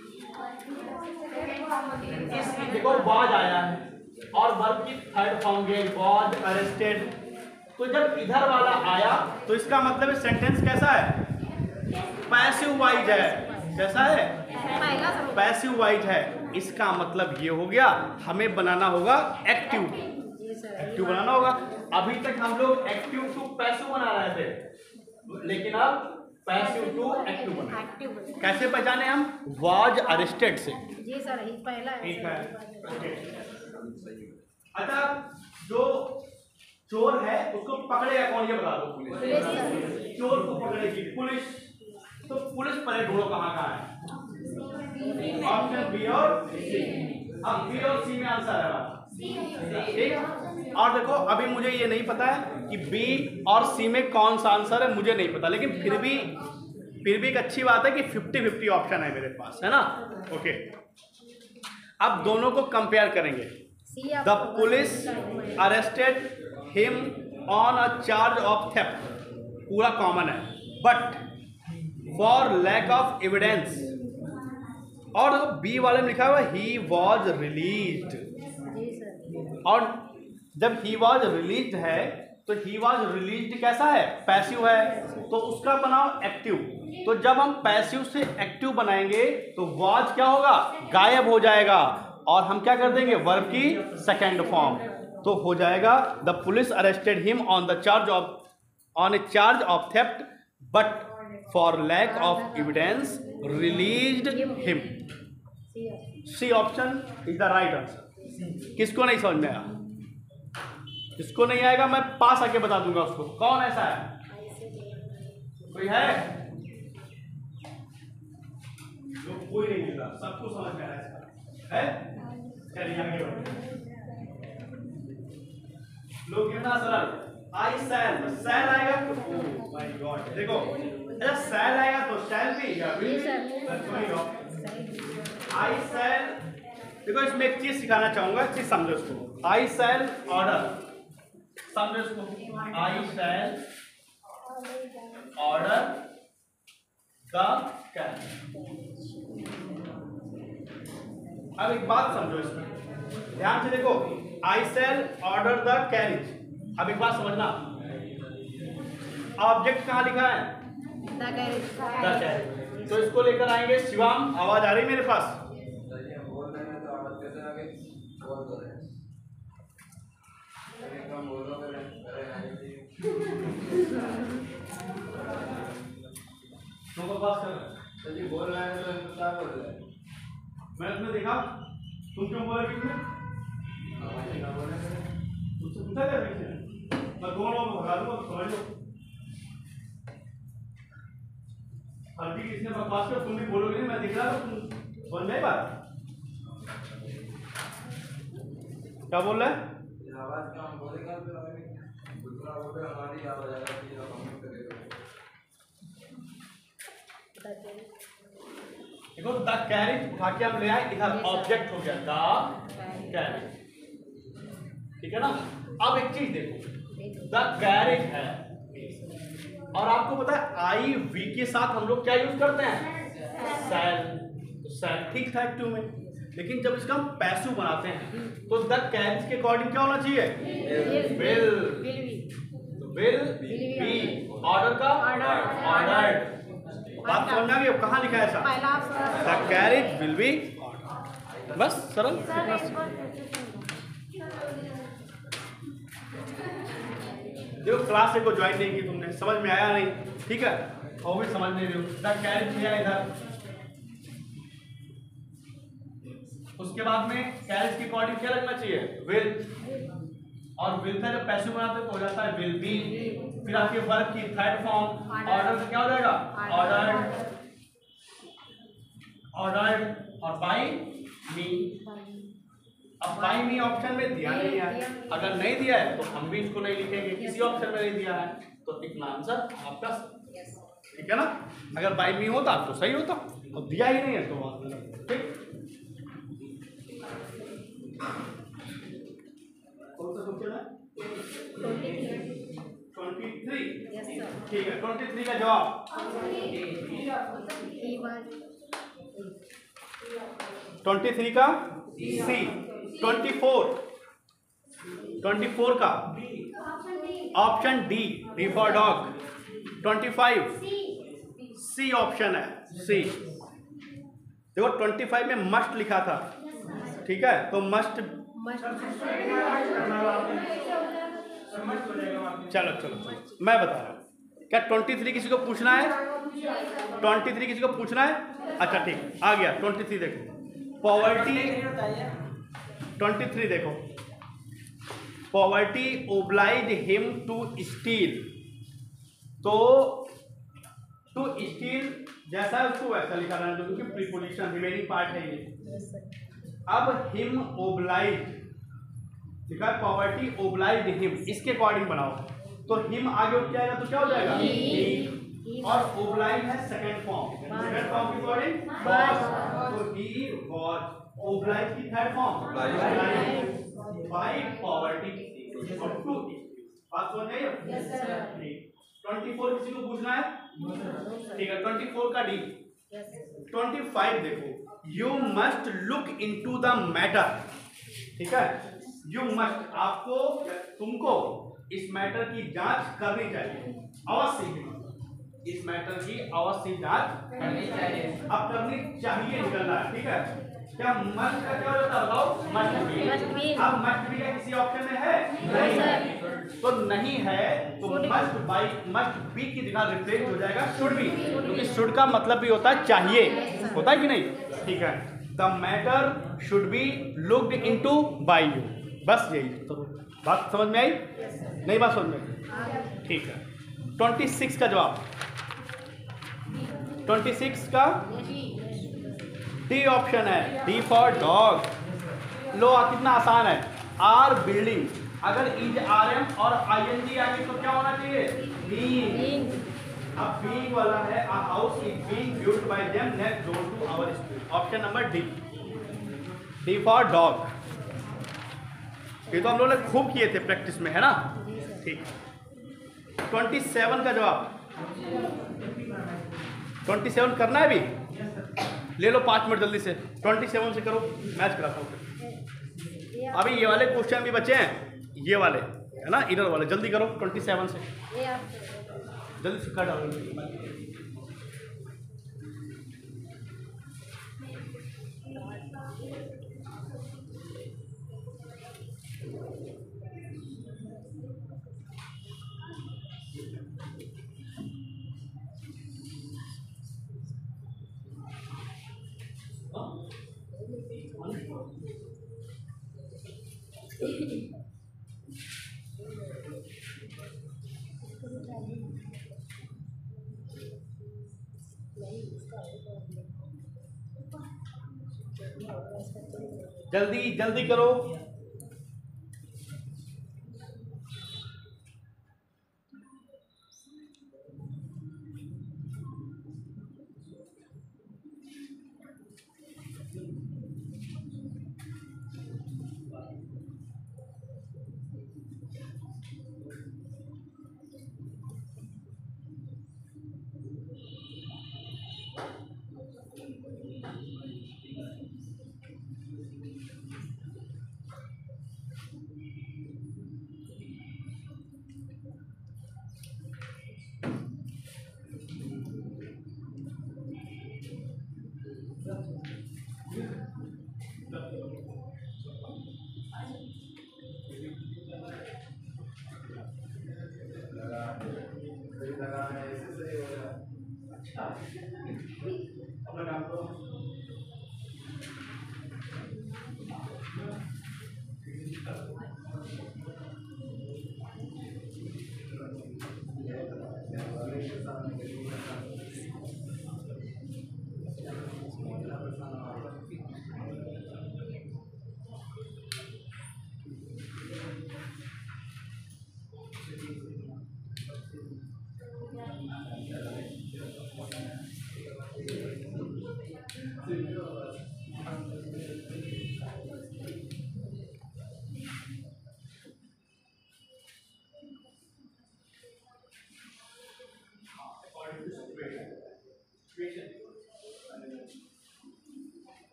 देखो was आया है और वर्ब की थर्ड फॉर्म गई was arrested, तो जब इधर वाला आया तो इसका मतलब सेंटेंस कैसा है? पैसिव वाइज है। कैसा है? पैसिव वाइज है। इसका मतलब ये हो गया, हमें बनाना होगा एक्टिव, एक्टिव बनाना होगा। अभी तक हम लोग एक्टिव टू पैसिव बना रहे थे, लेकिन अब पैसिव टू एक्टिव बना। कैसे पहचाने हम? वाज अरेस्टेड से। जी सर, ही पहला है। ठीक है। अच्छा, जो चोर है उसको पकड़ेगा कौन, ये बता दो। Police sir. चोर को पकड़ेगी पुलिस, तो पुलिस पहले ढूंढो कहाँ कहाँ है। ऑप्शन बी और सी। अब बी और सी में आंसर है, ठीक। और देखो अभी मुझे ये नहीं पता है कि बी और सी में कौन सा आंसर है, मुझे नहीं पता, लेकिन फिर भी एक अच्छी बात है कि 50-50 ऑप्शन है मेरे पास, है ना। ओके, अब दोनों को कंपेयर करेंगे। The police arrested him on a charge of theft, पूरा कॉमन है, but for lack of evidence. और देखो बी वाले में लिखा हुआ ही वॉज रिलीज्ड, और जब ही वॉज रिलीज्ड है तो ही वॉज रिलीज्ड कैसा है? पैसिव है, तो उसका बनाओ एक्टिव। तो जब हम पैसिव से एक्टिव बनाएंगे तो वॉज क्या होगा? गायब हो जाएगा, और हम क्या कर देंगे? वर्ब की सेकेंड फॉर्म, तो हो जाएगा the police arrested him on a charge of theft but for lack of evidence released him. C option is the right answer. किसको नहीं समझ में आया? जिसको नहीं आएगा मैं पास आके बता दूंगा उसको। कौन ऐसा है? कोई है? कोई नहीं मिला, सबको समझ में आ रहा है? चलिए आगे बढ़ते। लोग कितना सरल। आई सैल, सैल आएगा तो माय गॉड, देखो अच्छा सैल आएगा तो शैल भी या विल भी। आई सैल, देखो इसमें एक चीज सिखाना चाहूंगा, चीज समझो इसको। आई सैल ऑर्डर, समझो इसको। I shall order the carriage. अब एक बात समझो इसमें, ध्यान से देखो। I shall order the carriage. अब एक बात समझना, ऑब्जेक्ट कहाँ लिखा है? The carriage. तो इसको लेकर आएंगे। शिवाम, आवाज आ रही मेरे पास? तुमको पास कर बोल रहे हैं तो क्या बोल रहे हैं? मैंने तुम्हें देखा, तुम क्यों बोल रहे? तुमसे पूछा क्या? मैं दोनों को भगा दूंगा, समझ लो। अभी किसने बकवास कर, तुम भी बोलोगे नहीं, मैं दिख रहा हूँ, तुम समझ नहीं बात। क्या बोल रहा है? आवाज क्या बोलेगा? हमारी आवाज आ रही है। देखो द कैरेज उठा के हम ले आए, इधर ऑब्जेक्ट हो गया द कैरेज, ठीक है ना। अब एक चीज देखो, द कैरेज है और आपको पता है आई वी के साथ हम लोग क्या यूज करते हैं? सैल। तो सैल ठीक था एक्टिव में, लेकिन जब इसका हम पैसिव बनाते हैं तो द कैरेज के अकॉर्डिंग क्या होना चाहिए? विल। विल बी, ऑर्डर का ऑर्डर्ड। बात समझ आ गई? कहाँ लिखा है ऐसा? The carriage will be ordered. बस सरल। देखो क्लास को ज्वाइन नहीं की तुमने, समझ में आया नहीं, ठीक है, और भी समझ नहीं रहे हो। द कैरेज लिया इधर, उसके बाद में कैरेज के अकॉर्डिंग क्या लगना चाहिए? विल। और विल का जब पैसिव बनाते तो हो जाता है विल बी। फिर आपके वर्ब की थर्ड फॉर्म ऑर्डर क्या हो जाएगा? ऑर्डर्ड। ऑर्डर्ड और बाय मी। अब बाय मी ऑप्शन में दिया नहीं है, अगर नहीं दिया है तो हम भी इसको नहीं लिखेंगे, किसी ऑप्शन में नहीं दिया है, तो इतना आंसर आपका ठीक है ना। अगर बाय मी होता तो सही होता, और दिया ही नहीं है तो ठीक। कौन सा क्वेश्चन है? 23। Yes sir. ठीक है, 23 का जवाब E1 23 का सी। 24 का option D, D for dog. 25 C option है, सी। देखो 25 में मस्ट लिखा था, ठीक है, तो मस्ट। चलो मैं बता रहा हूँ। क्या 23 किसी को पूछना है? 23 किसी को पूछना है? अच्छा ठीक, आ गया 23। देखो पॉवर्टी 23 देखो, poverty obliges him to steal. तो टू स्टील जैसा है उसको वैसा लिखा रहना चाहिए, क्योंकि प्रीपोजिशन रिमेनिंग पार्ट है ये। अब हिम ओब्लाइज लिखा, पॉवर्टी ओब्लाइज हिम, इसके अकॉर्डिंग बनाओ। तो हिम आगे उठ जाएगा तो क्या हो जाएगा? ही। और ओब्लाइज है सेकंड फॉर्म, सेकंड फॉर्म के अकॉर्डिंग वाज। तो ही वाज। ओब्लाइज की थर्ड फॉर्म बाय पॉवर्टी और टू। बात समझ में आई? Yes sir. 24 किसी को पूछना है? ठीक है, 24 का डी। 25 देखो, you must look into the matter. ठीक है, यू मस्ट, आपको तुमको इस मैटर की जांच करनी चाहिए, अवश्य ही इस मैटर की अवश्य जांच करनी चाहिए। अब करनी चाहिए निकल रहा है, ठीक है। क्या मस्ट का क्या होता है बताओ? Must be. अब मस्ट बी का किसी ऑप्शन में है? नहीं। तो नहीं है तो मस्ट बी की जगह रिप्लेस हो जाएगा शुड बी, क्योंकि शुड का मतलब भी होता है चाहिए, होता है कि नहीं? ठीक है, the matter should be looked into by you. बस यही तो बात समझ में आई? नहीं बात समझ में? ठीक है, 26 का जवाब, 26 का डी ऑप्शन है, डी फॉर डॉग। लो कितना आसान है। आर बिल्डिंग, अगर इज आर एम और आईएनजी आगे तो क्या होना चाहिए? बीइंग। अब बीइंग वाला है, a house is being built by them next door to our school। Option number D, D for dog. ये तो हम लोगों ने खूब किए थे प्रैक्टिस में, है ना? ठीक। 27 का जवाब, 27 करना है अभी? ले लो 5 मिनट जल्दी से, 27 से करो, मैच कराता हूँ। अभी ये वाले क्वेश्चन भी बचे हैं, ये वाले है ना, इधर वाले, जल्दी करो 27 से, जल्दी से कर डालो। जल्दी जल्दी करो।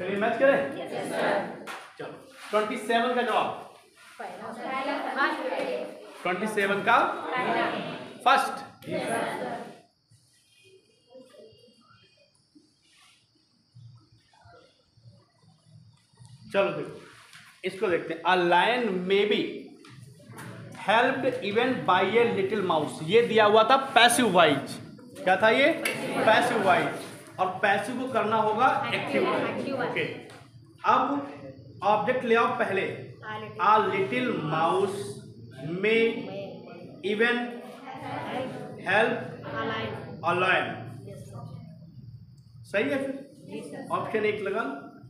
चलिए मैच करें। चलो 27 का जवाब, 27 का फर्स्ट। चलो देखो इसको देखते हैं। A lion may be helped even by a little mouse. ये दिया हुआ था पैसिव वाइज। क्या था ये? Passive wise. और पैसिव को करना होगा एक्टिव वाइज। ओके, अब ऑब्जेक्ट ले आओ पहले। A little mouse may even help a lion. सही है फिर ऑप्शन 1 लगा।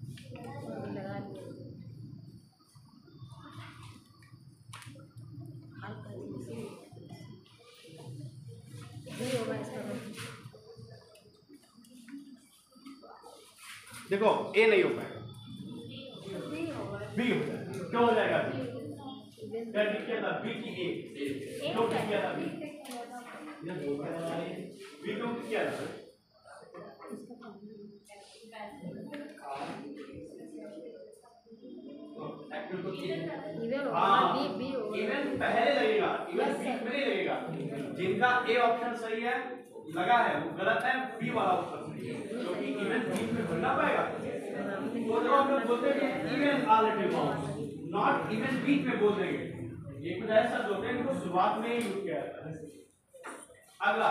देखो ए नहीं हो पाएगा, बी हो जाएगा। क्यों हो जाएगा? क्या किया था? बी की ए क्यों किया था? बी क्यों किया था? इवन पहले लगेगा, इवन बीच में नहीं लगेगा। जिनका ए ऑप्शन सही है लगा है वो गलत है, बी वाला ऑप्शन सही है, क्योंकि इवन बीच में बोलना पाएगा। तो जब हम लोग बोलते हैं even a little mouse, not even बीच में बोल देंगे। ये कुछ ऐसा शब्द होते हैं जिनको शुरुआत में ही यूज किया जाता है। अगला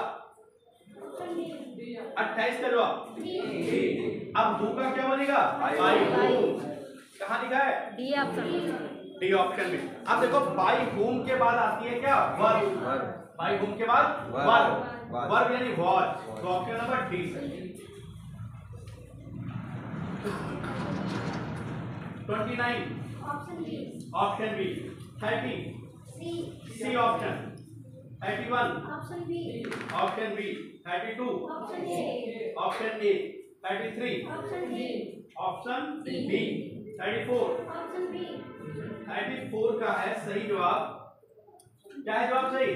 28 का जवाब। अब दो का क्या बनेगा? By home. कहाँ लिखा है? D option. डी ऑप्शन में। अब देखो बाई होम के बाद आती है क्या? वर्ब। बाई होम के बाद वर्ब। वर्ब यानी वॉच। तो ऑप्शन नंबर डी सही। 29 option B. 30 C option. 31 option B. 32 option A. 33 option B. 34 का है सही जवाब। क्या है जवाब सही?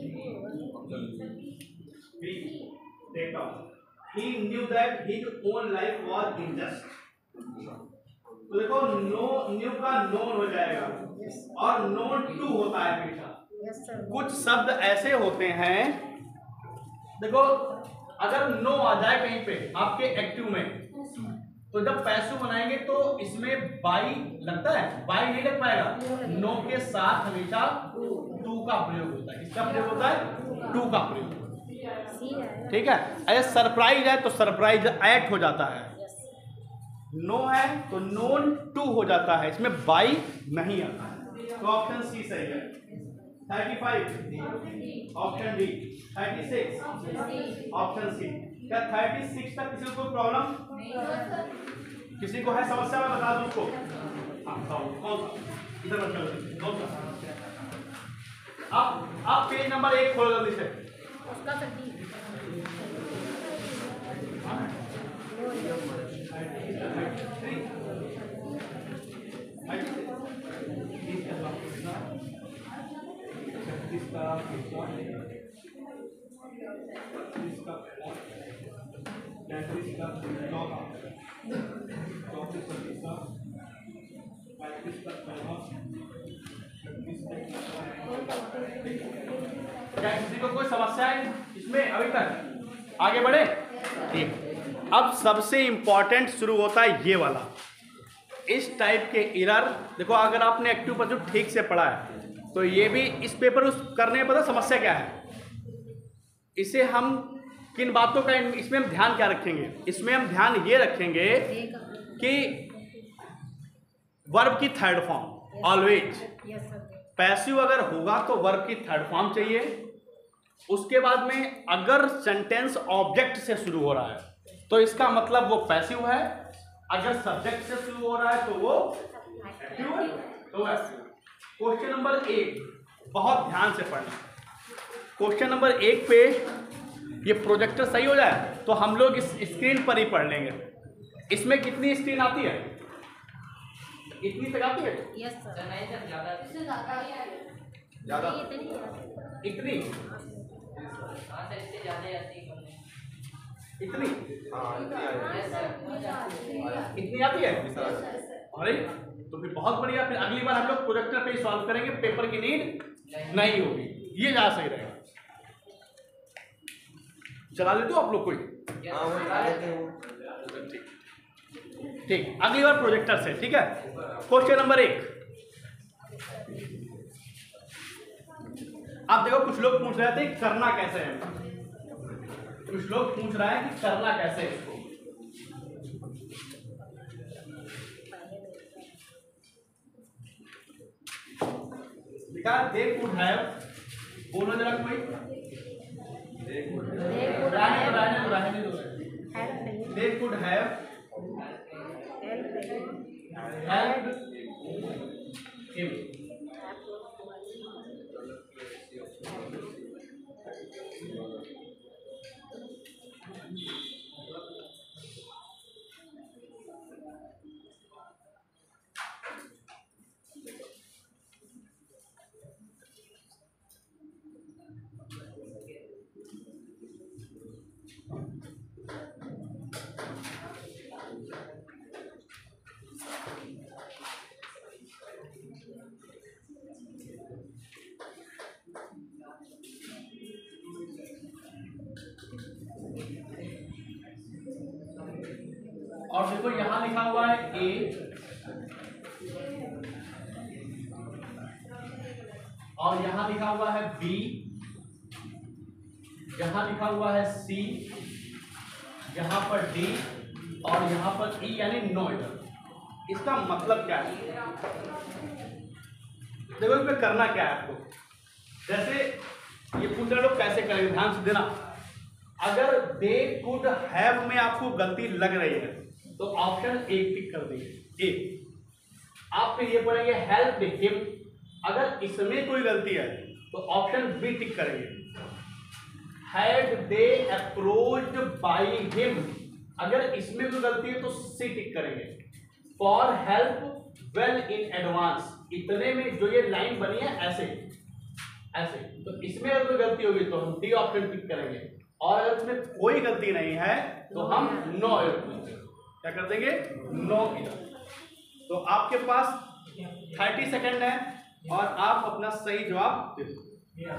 बी। देखता हूं। He knew that his own life was unjust. तो देखो न्यू का नोन हो जाएगा और नोन टू होता है हमेशा। कुछ शब्द ऐसे होते हैं, देखो अगर नो आ जाए कहीं पे आपके एक्टिव में, तो जब पैसिव बनाएंगे तो इसमें बाई लगता है, बाई नहीं लग पाएगा। नो के साथ हमेशा टू का प्रयोग होता है। किसका प्रयोग होता है? टू का प्रयोग। ठीक है। अगर सरप्राइज है तो सरप्राइज ऐट हो जाता है। नो है तो नोन टू हो जाता है, इसमें बाई नहीं आता है। तो ऑप्शन सी सही है। 35 ऑप्शन डी। 36 option C. क्या 36 तक किसी को कोई प्रॉब्लम? किसी को है समस्या? मैं बता दूं उसको। कौन सा? इधर बच्चा कौन सा? आप पेज नंबर 1 खोलो जल्दी से। उसका सर डी। क्या किसी को कोई समस्या है इसमें अभी तक? आगे बढ़े। ठीक। अब सबसे इंपॉर्टेंट शुरू होता है ये वाला। इस टाइप के एरर देखो, अगर आपने एक्टिव पर जो ठीक से पढ़ा है तो ये भी इस पेपर उस करने पर समस्या क्या है, इसे हम किन बातों का इसमें हम ध्यान क्या रखेंगे? इसमें हम ध्यान ये रखेंगे कि वर्ब की थर्ड फॉर्म ऑलवेज। पैसिव अगर होगा तो वर्ब की थर्ड फॉर्म चाहिए। उसके बाद में अगर सेंटेंस ऑब्जेक्ट से शुरू हो रहा है तो इसका मतलब वो पैसिव है। अगर सब्जेक्ट से शुरू हो रहा है तो वो एक्टिव है। तो क्वेश्चन नंबर 1 बहुत ध्यान से पढ़ना। क्वेश्चन नंबर 1 पे ये प्रोजेक्टर सही हो जाए तो हम लोग इस स्क्रीन पर ही पढ़ लेंगे। इसमें कितनी स्क्रीन आती है? इतनी तक आती है? Yes sir. ज्यादा इतनी इतनी हाँ सर इतनी आती है? अरे तो फिर बहुत बढ़िया। फिर अगली बार हम लोग प्रोजेक्टर पे सॉल्व करेंगे, पेपर की नीड नहीं होगी। ये ज्यादा सही रहेगा। चला लेते हो आप लोग कोई? ठीक, अगली बार प्रोजेक्टर से। ठीक है, क्वेश्चन नंबर 1। आप देखो, कुछ लोग पूछ रहे थे करना कैसे है, कुछ लोग पूछ रहे हैं कि करना कैसे है इसको। लिखा दे कुड हैव, बोलो जरा कोई। They could have help him. और देखो यहां लिखा हुआ है ए, और यहां लिखा हुआ है बी, यहां लिखा हुआ है सी, यहां पर डी और यहां पर ई यानी नो इधर। इसका मतलब क्या है? देखो इसमें करना क्या है आपको। जैसे ये पूछ रहे लोग कैसे करेंगे, ध्यान से देना। अगर दे कुड हैव में आपको गलती लग रही है तो ऑप्शन ए टिक कर देंगे, ए। आप फिर ये पढ़ेंगे हेल्प हिम, अगर इसमें कोई गलती है तो ऑप्शन बी टिक करेंगे। Had they approached by him, अगर इसमें कोई गलती है तो सी टिक करेंगे। For help well in advance, इतने में जो ये लाइन बनी है ऐसे ऐसे, तो इसमें अगर कोई गलती होगी तो हम डी ऑप्शन टिक करेंगे, और अगर इसमें कोई गलती नहीं है तो हम नो क्या कर देंगे, नो इधर। तो आपके पास 30 सेकंड है और आप अपना सही जवाब दे दो।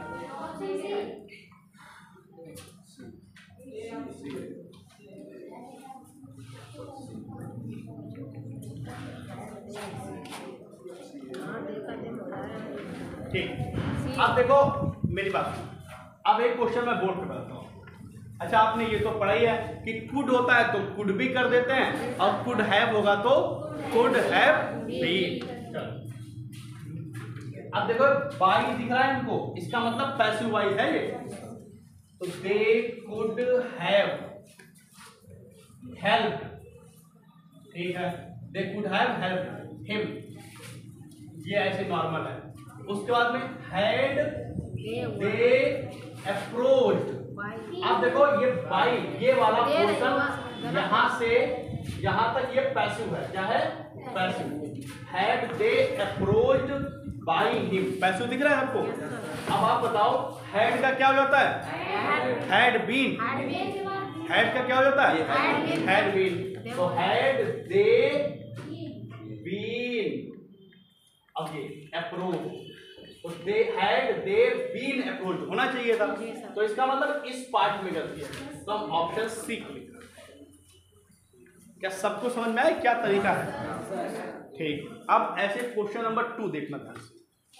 ठीक, अब देखो मेरी बात सुनो। अब एक क्वेश्चन मैं बोर्ड पे बताता हूँ। अच्छा, आपने ये तो पढ़ा ही है कि कुड होता है तो कुड भी कर देते हैं, और कुड हैव होगा तो कुड हैव बीन। अब देखो बाई दिख रहा है इनको, इसका मतलब पैसिव वाइज है ये। तो दे कुड हैव हेल्प, ठीक है, they could have help him, ये ऐसे नॉर्मल है। उसके बाद में हैड दे अप्रोच्ड, आप देखो ये बाई, ये वाला पोर्शन यहां से यहां तक ये पैसिव है। क्या है? Passive. Had they approached by him, passive दिख रहा है आपको। अब आप बताओ हैड का क्या हो जाता है? Had been. हैड का क्या हो जाता है? Had been. तो हैड दे बीन, अब ये अप्रोच, तो they had they been approach होना चाहिए था। तो इसका मतलब इस पार्ट में गलती है, तो हम ऑप्शन सी क्लिक करते हैं। क्या सबको समझ में आया क्या तरीका है? ठीक, अब ऐसे क्वेश्चन नंबर 2 देखना ध्यान से।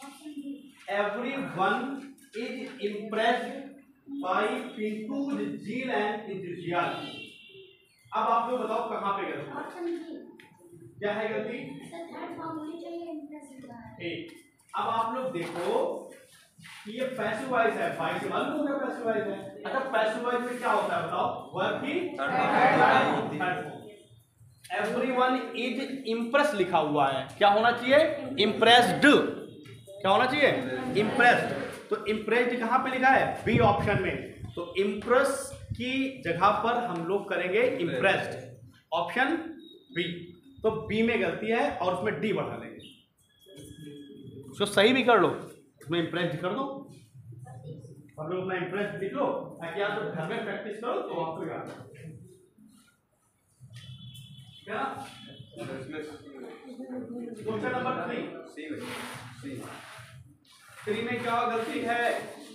Everyone is impressed by Pintu's zeal and enthusiasm. अब आप लोग बताओ कहां पे गलती, क्या है गलती? ठीक, अब आप लोग देखो कि ये पैसिव वॉइस है, बाई से मालूम हो गया पैसिव वॉइस है। अच्छा, पैसिव वॉइस में क्या होता है बताओ? वर्ब की third form. Everyone is impress लिखा हुआ है, क्या होना चाहिए? इम्प्रेस्ड। क्या होना चाहिए? इम्प्रेस्ड। तो इम्प्रेस्ड कहां पे लिखा है? बी ऑप्शन में। तो इम्प्रेस की जगह पर हम लोग करेंगे इम्प्रेस्ड, ऑप्शन बी। तो बी में गलती है और उसमें डी बढ़ा लेंगे। उसको सही भी कर लो, उसमें इम्प्रेस्ड कर दो, हम लोग अपना इम्प्रेस्ड लिख लो ताकि आप घर में प्रैक्टिस करो तो आपको याद है। क्या? क्वेश्चन नंबर 3 में क्या गलती है?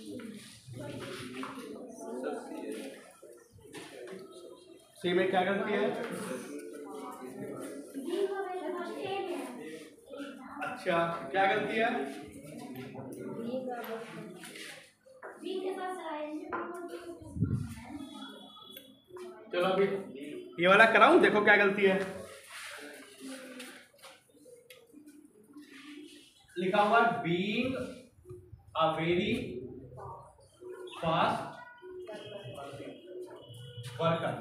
सी में क्या गलती है? अच्छा, क्या गलती है? चलो अभी ये वाला कराऊं, देखो क्या गलती है। लिखा हुआ being a very fast worker,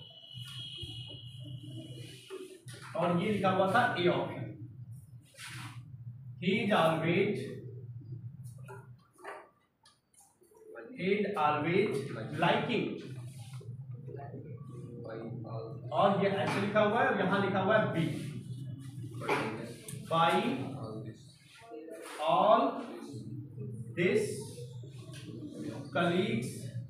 और ये लिखा हुआ था A option. He is always liking, और ये ऐसे लिखा हुआ है, और यहां लिखा हुआ है B by all this colleagues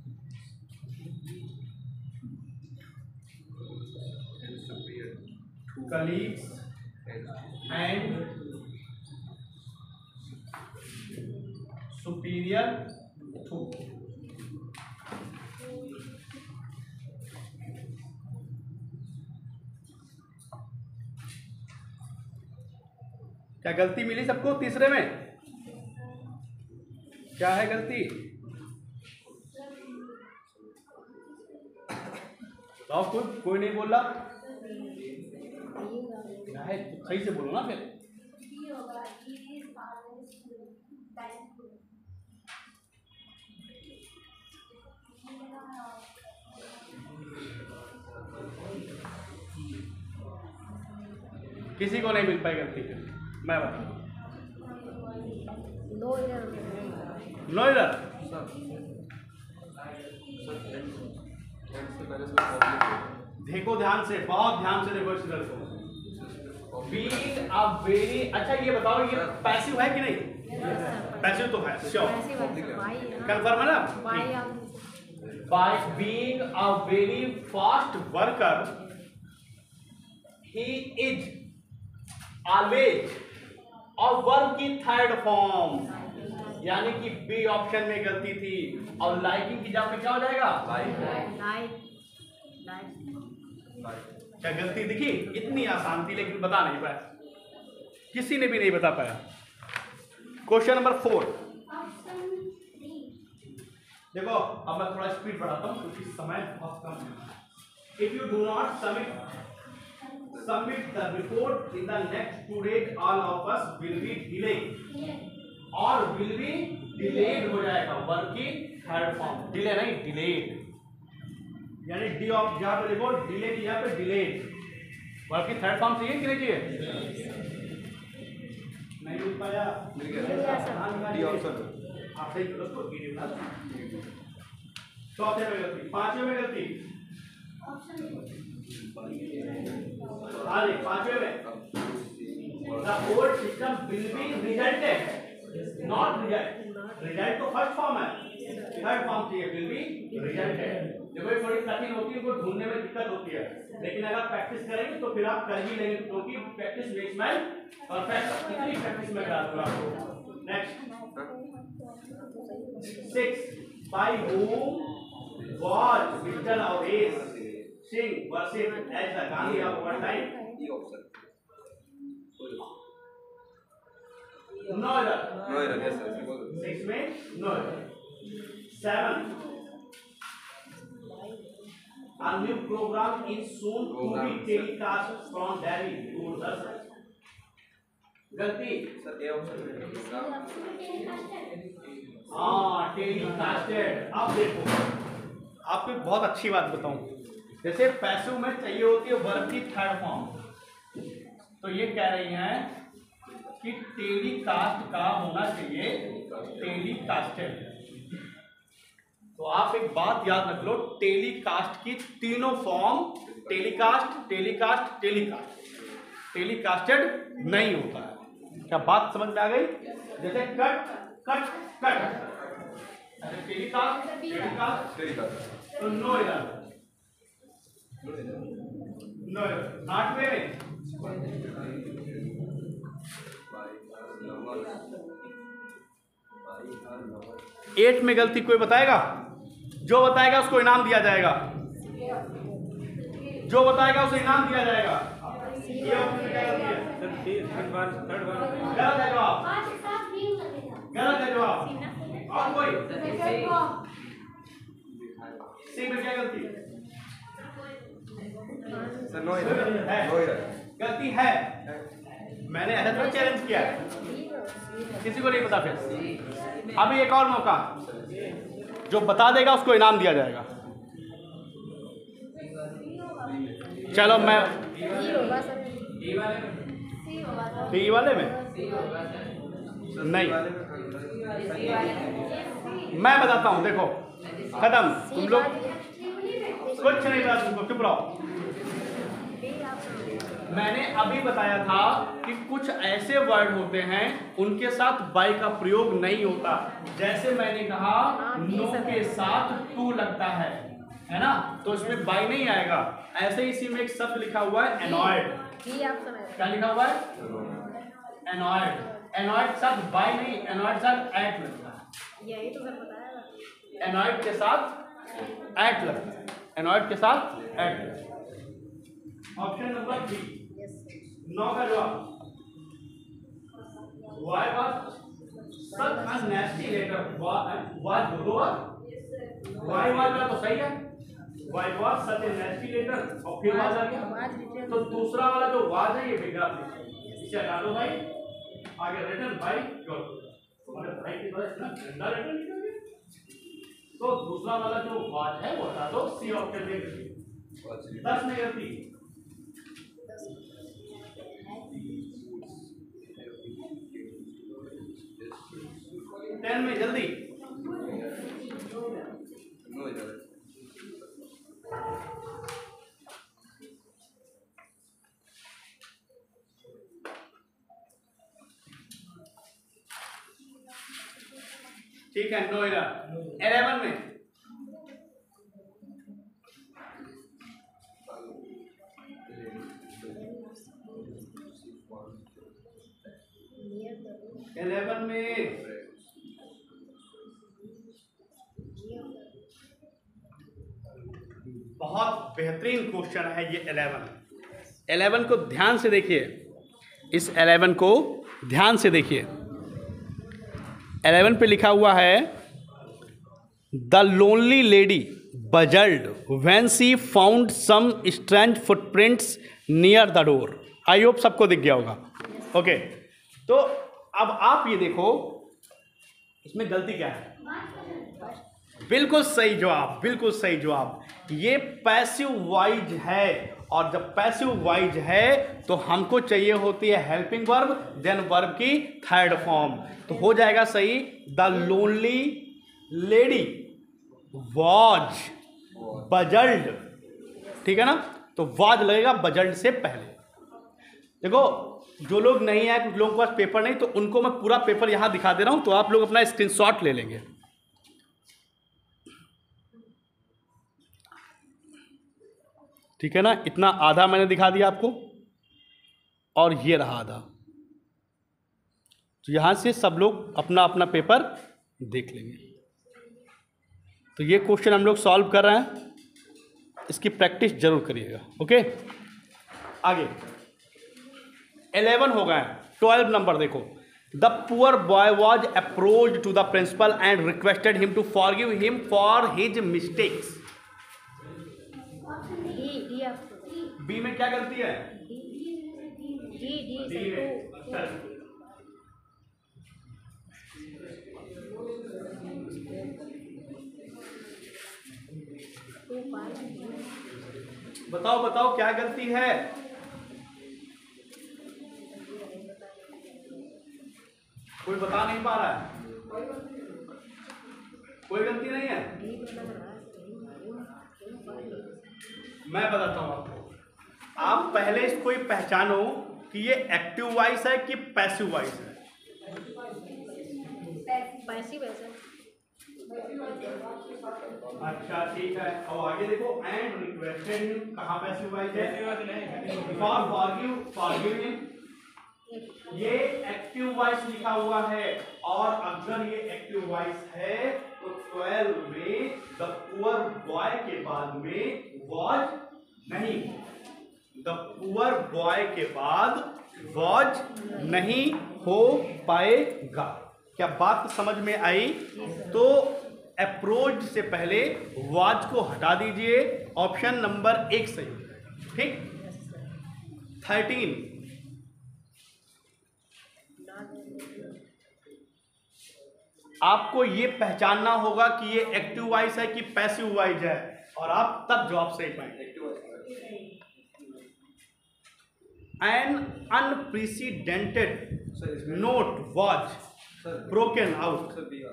and superior to। क्या गलती मिली सबको तीसरे में? क्या है गलती? कोई नहीं बोल रहा है, तो सही से बोलो ना फिर। किसी को नहीं मिल पाई गलती, फिर मैं बताऊँ। नो इधर देखो ध्यान से, बहुत ध्यान से देखो इस इधर को। बीइंग अ वेरी, अच्छा ये बताओ ये पैसिव है कि नहीं? पैसिव तो है, श्योर, कंफर्म है ना? By being a very fast worker he is always, और वर्ब की थर्ड फॉर्म, यानी कि बी ऑप्शन में गलती थी, और लाइकिंग की जगह पे क्या हो जाएगा? क्या गलती दिखी? इतनी आसान थी लेकिन बता नहीं पाया, किसी ने भी नहीं बता पाया। क्वेश्चन नंबर 4 देखो, अब मैं थोड़ा स्पीड बढ़ाता हूं क्योंकि समय बहुत कम है। If you do not submit the report in the next 2 days, all of us will be delayed, और will be delayed हो जाएगा, वर्ब की थर्ड फॉर्म, डिले नहीं डिलेड, यानी डी ऑफ जहां पे देखो डिले की जगह पे डिलेड, वर्ब की थर्ड फॉर्म चाहिए कि नहीं चाहिए? नहीं मिल पाया, मिल गया डी ऑप्शन, आप सही करो तो डी बना। चौथे में गलती, पांचवें में गलती, आगे पांचवें में the whole system will be resulted, not result, result तो फर्स्ट फॉर्म है, थर्ड फॉर्म चाहिए will be resulted। देखो ये थोड़ी कठिन होती है, उनको ढूंढने में दिक्कत होती है, लेकिन अगर प्रैक्टिस करेंगे तो फिर आप कर ही लेंगे, क्योंकि प्रैक्टिस मेक्स मैन परफेक्ट। कितनी प्रैक्टिस में करा दूंगा आपको। Next 6 by whom was Mr. Aves sing worship as the Gandhi of our time? No error, yes sir। 6 में no error। 7 a new program is soon to be telecast from Delhi to Dursan। गलती sir A option में, हाँ telecasted. अब देखो आपको बहुत अच्छी बात बताऊं, जैसे पैसिव में चाहिए होती है वर्ब की थर्ड फॉर्म, तो ये कह रही हैं कि टेलीकास्ट का होना चाहिए टेलीकास्टेड। तो आप एक बात याद रख लो, टेलीकास्ट की तीनों form telecast telecast telecast, telecasted नहीं होता है। क्या बात समझ में आ गई? जैसे cut cut cut, telecast telecast तो नो इधर, आठवें में 8 में गलती कोई बताएगा? जो बताएगा उसको इनाम दिया जाएगा। जो बताएगा उसे इनाम दिया जाएगा। गलत है जवाब। गलत है जवाब। और कोई? सी में क्या गलती है? गलती है। मैंने ऐसा थोड़ा चैलेंज किया है। किसी को नहीं पता फिर अभी एक और मौका। जो बता देगा उसको इनाम दिया जाएगा। चलो मैं डी वाले में नहीं, मैं बताता हूं। देखो खत्म, तुम लोग कुछ नहीं पता, तुमको चुप रहो। मैंने अभी बताया था कि कुछ ऐसे वर्ड होते हैं उनके साथ बाई का प्रयोग नहीं होता। जैसे मैंने कहा नो के साथ टू लगता है ना, तो इसमें बाई नहीं आएगा। ऐसे ही इसी में एक शब्द लिखा हुआ है एनॉयड। क्या लिखा हुआ है? एनॉयड। एनॉयड शब्द बाई नहीं, एनॉयड शब्द एट लगता है। यही तो सर बताया। एनॉयड के साथ एट लगता है। एनॉयड के साथ एट। ऑप्शन नंबर 3 9 का जवाब। Why was such a nasty letter? Was बोलो। Why was तो सही है। Why was such a nasty letter? और फिर was आ गया। तो दूसरा वाला जो was है ये विग्रह है। इसे हटा दो भाई। आगे रिटर्न बाय योर। तुम्हारे भाई की तरह इतना गंदा लेटर लिखा गया। तो दूसरा वाला जो was है वो हटा दो। सी ऑप्शन में 10 में गलती। 10 में जल्दी। ठीक है, नो इधर। 11 में बहुत बेहतरीन क्वेश्चन है ये 11 को ध्यान से देखिए। इस 11 को ध्यान से देखिए। 11 पे लिखा हुआ है the lonely lady puzzled when she found some strange footprints near the door. I hope सबको दिख गया होगा। ओके, तो अब आप ये देखो इसमें गलती क्या है। बिल्कुल सही जवाब, बिल्कुल सही जवाब। ये पैसिव वॉइस है, और जब पैसिव वॉइस है तो हमको चाहिए होती है हेल्पिंग वर्ब, देन वर्ब की थर्ड फॉर्म। तो हो जाएगा सही the lonely lady was puzzled. ठीक है ना, तो वॉज लगेगा बजल्ड से पहले। देखो जो लोग नहीं है, कुछ लोगों के पास पेपर नहीं, तो उनको मैं पूरा पेपर यहां दिखा दे रहा हूं, तो आप लोग अपना स्क्रीनशॉट ले लेंगे। ठीक है ना, इतना आधा मैंने दिखा दिया आपको, और ये रहा आधा। तो यहां से सब लोग अपना अपना पेपर देख लेंगे। तो ये क्वेश्चन हम लोग सॉल्व कर रहे हैं, इसकी प्रैक्टिस जरूर करिएगा। ओके, आगे 11 हो गए। 12 नंबर देखो। The poor boy was approached to the principal and requested him to forgive him for his mistakes. B में क्या गलती है? डी में। अच्छा, बताओ बताओ क्या गलती है? कोई बता नहीं पा रहा है। कोई गलती नहीं है। मैं बताता हूं आपको। आप पहले इसको ही पहचानो कि ये एक्टिव वॉइस है कि पैसिव वॉइस है। पैसिव है सर। अच्छा ठीक है, अब आगे देखो, एंड रिक्वेस्टेड हिम, कहाँ पैसिव वॉइस है? फॉर फॉरगिव हिम, ये एक्टिव वॉइस लिखा हुआ है, और अगर ये एक्टिव वॉइस है तो 12 में द पुअर बॉय के बाद में वॉज नहीं, द पुअर बॉय के बाद वॉज नहीं हो पाएगा। क्या बात समझ में आई? तो अप्रोच से पहले वॉज को हटा दीजिए, ऑप्शन नंबर 1 सही है, ठीक। 13, आपको ये पहचानना होगा कि ये एक्टिव वॉइस है कि पैसिव वॉइस है, और आप तब जवाब सही पाएंगे। An unprecedented note was broken out.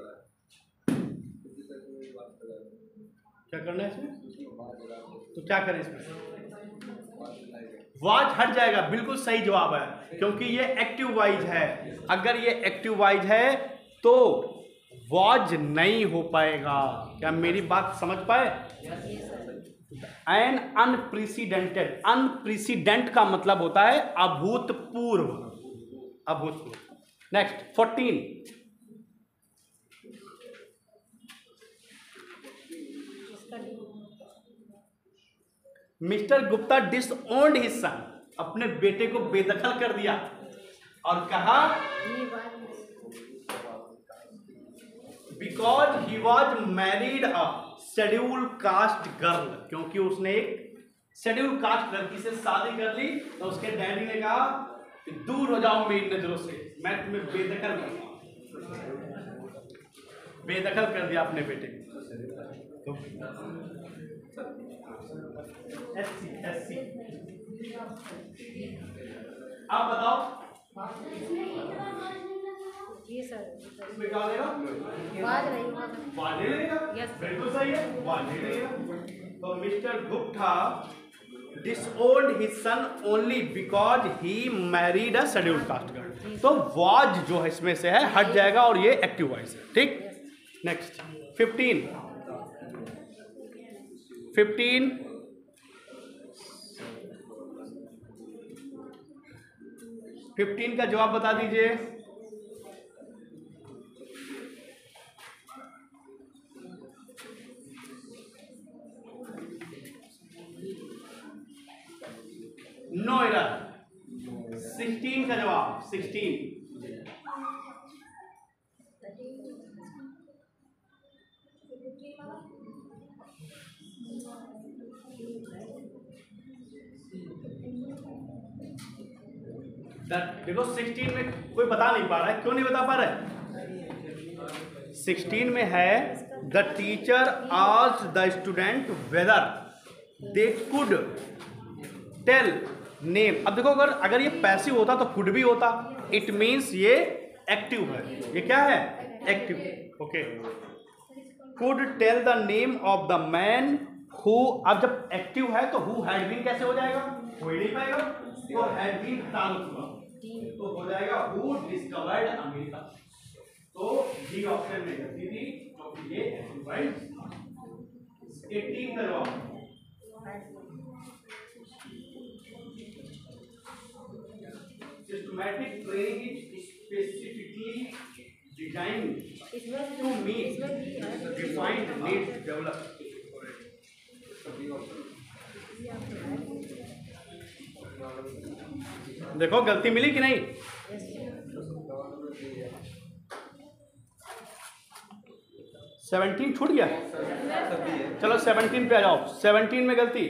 क्या करना है इसमें? तो क्या करें इसमें? वॉज हट जाएगा, बिल्कुल सही जवाब है, क्योंकि ये एक्टिव वॉइस है। अगर ये एक्टिव वॉइस है तो वॉज नहीं हो पाएगा। क्या मेरी बात समझ पाए? एन अनप्रेसिडेंटेड, अनप्रेसिडेंट का मतलब होता है अभूतपूर्व, अभूतपूर्व। Next 14, mister Gupta disowned his son, अपने बेटे को बेदखल कर दिया और कहा because he was married a schedule caste girl, क्योंकि उसने एक शेड्यूल कास्ट लड़की से शादी कर ली, तो उसके डैडी ने कहा कि दूर हो जाओ मेरी नजरों से, मैं तुम्हें बेदखल कर दूंगा। बेदखल कर दिया अपने बेटे को। एससी आप बताओ जी सर। इसमें क्या लेगा? वाज नहीं लेगा? बिल्कुल सही है, वाज नहीं लेगा। तो mister Gupta disowned his son only because he married a schedule caste girl, तो वाज जो है इसमें से है हट जाएगा और ये एक्टिव वॉइस है, ठीक। नेक्स्ट 15 का जवाब बता दीजिए। No error. 16 का जवाब 16। देखो 16 में कोई बता नहीं पा रहा है, क्यों नहीं बता पा रहा है? 16 में है the teacher asked the student whether they could tell name. अब देखो अगर ये पैसिव होता तो कुड भी होता, इट मीन्स ये एक्टिव है। ये क्या है? Active. Okay, could tell the name of the man who. अब जब एक्टिव है तो हु हैड बीन कैसे हो जाएगा? हो ही नहीं पाएगा, तो हैड बीन हटा दो, तो हो जाएगा हु डिस्कवर्ड अमेरिका। तो डी ऑप्शन में गलती थी, क्योंकि ये एक्टिव वॉइस। 18 का जवाब systematic training is specifically designed to meet defined needs developed. देखो गलती मिली कि नहीं? सेवनटीन छूट गया, चलो 17 पे आ जाओ। 17 में गलती,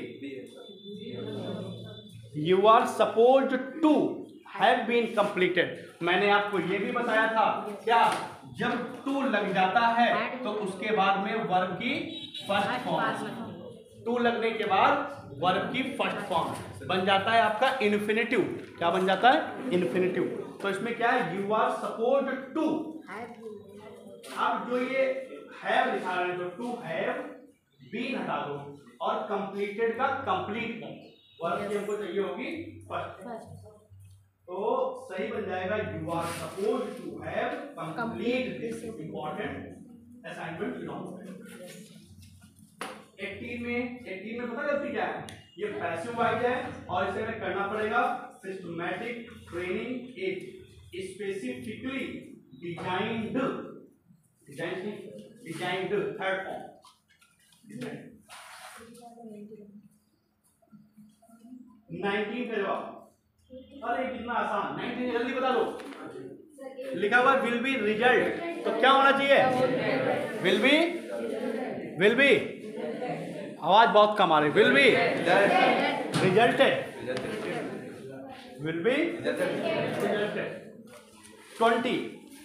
you are supposed to have been completed. मैंने आपको ये भी बताया था, क्या जब टू लग जाता है तो उसके बाद में वर्ब की फर्स्ट फॉर्म, टू लगने के बाद वर्ब की फर्स्ट फॉर्म बन जाता है आपका इन्फिनेटिव। क्या बन जाता है? इन्फिनेटिव। तो इसमें क्या है? You are supposed to. अब जो ये हैव लिखा है, जो टू हैव बीन हटा दो और कंप्लीटेड का कंप्लीट कर, वर्ब की हमको चाहिए होगी फर्स्ट, तो सही बन जाएगा you are supposed to have complete this. Important assignment belongs करेगा। 18 में पता गलती क्या है, ये पैसिव वाइज है और इसे हमें करना पड़ेगा systematic training is specifically designed third form. 19 का जवाब, अरे कितना आसान, 19 जल्दी बता दो। लिखा हुआ विल बी रिजल्ट, तो क्या होना चाहिए, विल बी आवाज बहुत कम आ रही, will be resulted, will be resulted. 20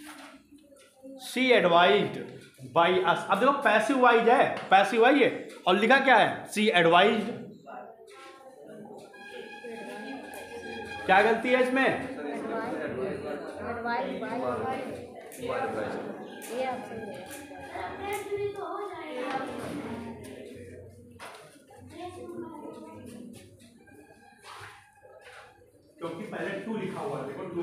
C advised by us. अब देखो पैसिव वाइज है, पैसिव है ये, और लिखा क्या है सी एडवाइज्ड। क्या गलती है इसमें, क्योंकि पहले 2 लिखा हुआ है, देखो 2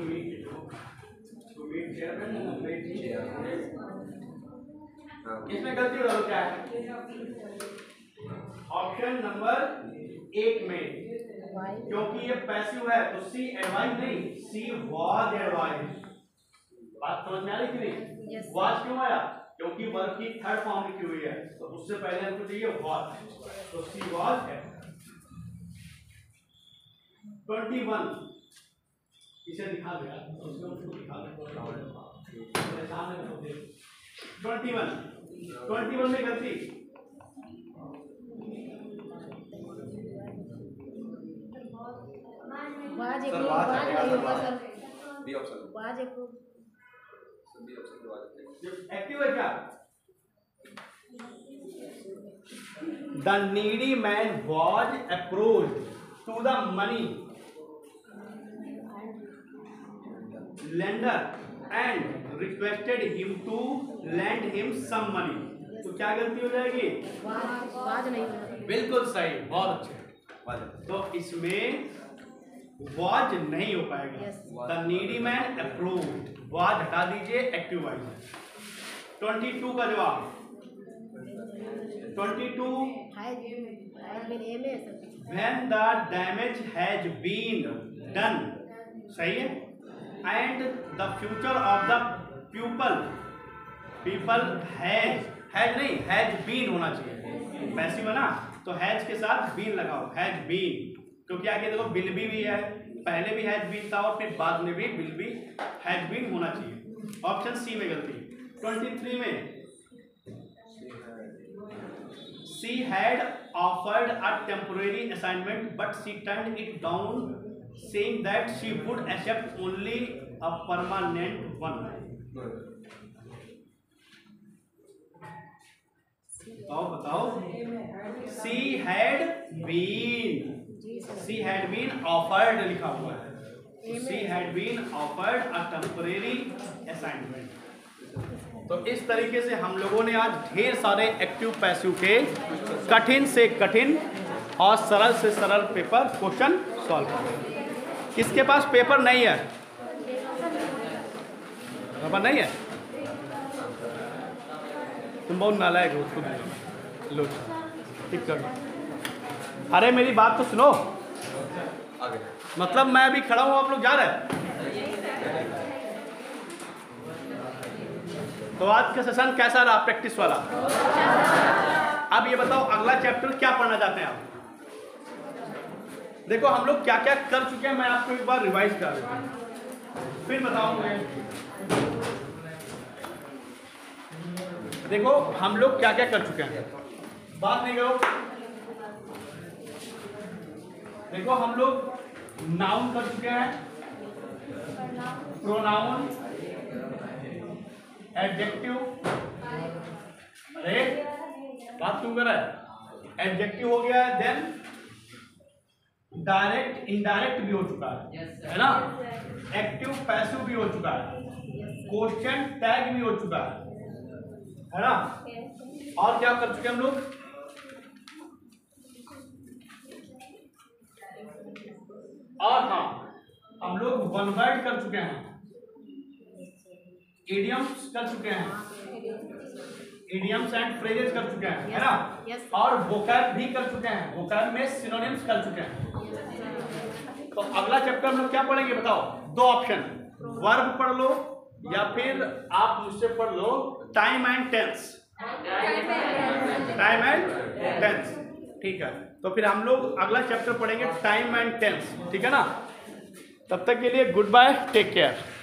इसमें गलती हो क्या है, ऑप्शन नंबर 1 में, क्योंकि ये पैसिव है तो सी एडवाइज नहीं, सी वाज एडवाइज। बात समझ में आ रही कि नहीं, वाज क्यों आया, क्योंकि वर्ब की थर्ड फॉर्म लिखी हुई है, तो उससे पहले हमको चाहिए वाज, तो सी वाज है। 21 इसे दिखा दो यार, उसको दिखा दो, 21 में गलती, एक्टिव है क्या, the needy man was approached to the money lender and requested him to lend him some money, तो क्या गलती हो जाएगी, वाज नहीं, बिल्कुल सही, बहुत अच्छे। तो इसमें वाज नहीं हो पाएगा, the needy man approved, was हटा दीजिए, एक्टिव वाइज। 22 का जवाब, 22 when the damage has been done, सही है, and the future of the people has नहीं, हैज बीन होना चाहिए, पैसिव है ना, तो हैज के साथ बीन लगाओ, हैज बीन, क्योंकि आगे देखो विल बी भी है, पहले भी हैज बीन था और फिर बाद में भी विल बी हैज बीन होना चाहिए। ऑप्शन सी में गलती। 23 में she had offered a temporary assignment but she turned it down saying that she would accept only a permanent one. बताओ she had been offered लिखा हुआ है, she had been offered a temporary assignment। तो इस तरीके से हम लोगों ने आज ढेर सारे एक्टिव पैसिव के कठिन से कठिन और सरल से सरल पेपर क्वेश्चन सॉल्व किए। किसके पास पेपर नहीं है, पेपर नहीं है, तुम बहुत नालायक हो, खुद लो ठीक कर लो। अरे मेरी बात तो सुनो, मतलब मैं अभी खड़ा हूँ, आप लोग जा रहे हैं, तो आज का सेशन कैसा रहा प्रैक्टिस वाला। अब ये बताओ अगला चैप्टर क्या पढ़ना चाहते हैं आप। देखो हम लोग क्या क्या कर चुके हैं, मैं आपको एक बार रिवाइज कर देता हूं फिर बताऊंगा। देखो हम लोग क्या क्या कर चुके हैं, बात नहीं करो। देखो हम लोग नाउन कर चुके हैं, प्रोनाउन, एडजेक्टिव, अरे बात क्यों कर रहा है, एडजेक्टिव हो गया है, देन डायरेक्ट इनडायरेक्ट भी हो चुका है ना, एक्टिव पैसिव भी हो चुका है, क्वेश्चन टैग भी हो चुका है ना, और क्या कर चुके हम लोग, और हाँ हम लोग वन वर्ड कर चुके हैं, इडियम्स कर चुके हैं, इडियम्स एंड फ्रेजेस कर चुके हैं, है ना? Yes. और वोकैब भी कर चुके हैं, वोकैब में सिनोनिम्स कर चुके हैं। तो अगला चैप्टर हम लोग क्या पढ़ेंगे बताओ? दो ऑप्शन, वर्ब पढ़ लो या फिर आप मुझसे पढ़ लो time and tense. Time and tense, ठीक है। तो फिर हम लोग अगला चैप्टर पढ़ेंगे टाइम एंड टेंस, ठीक है ना? तब तक के लिए गुड बाय, टेक केयर।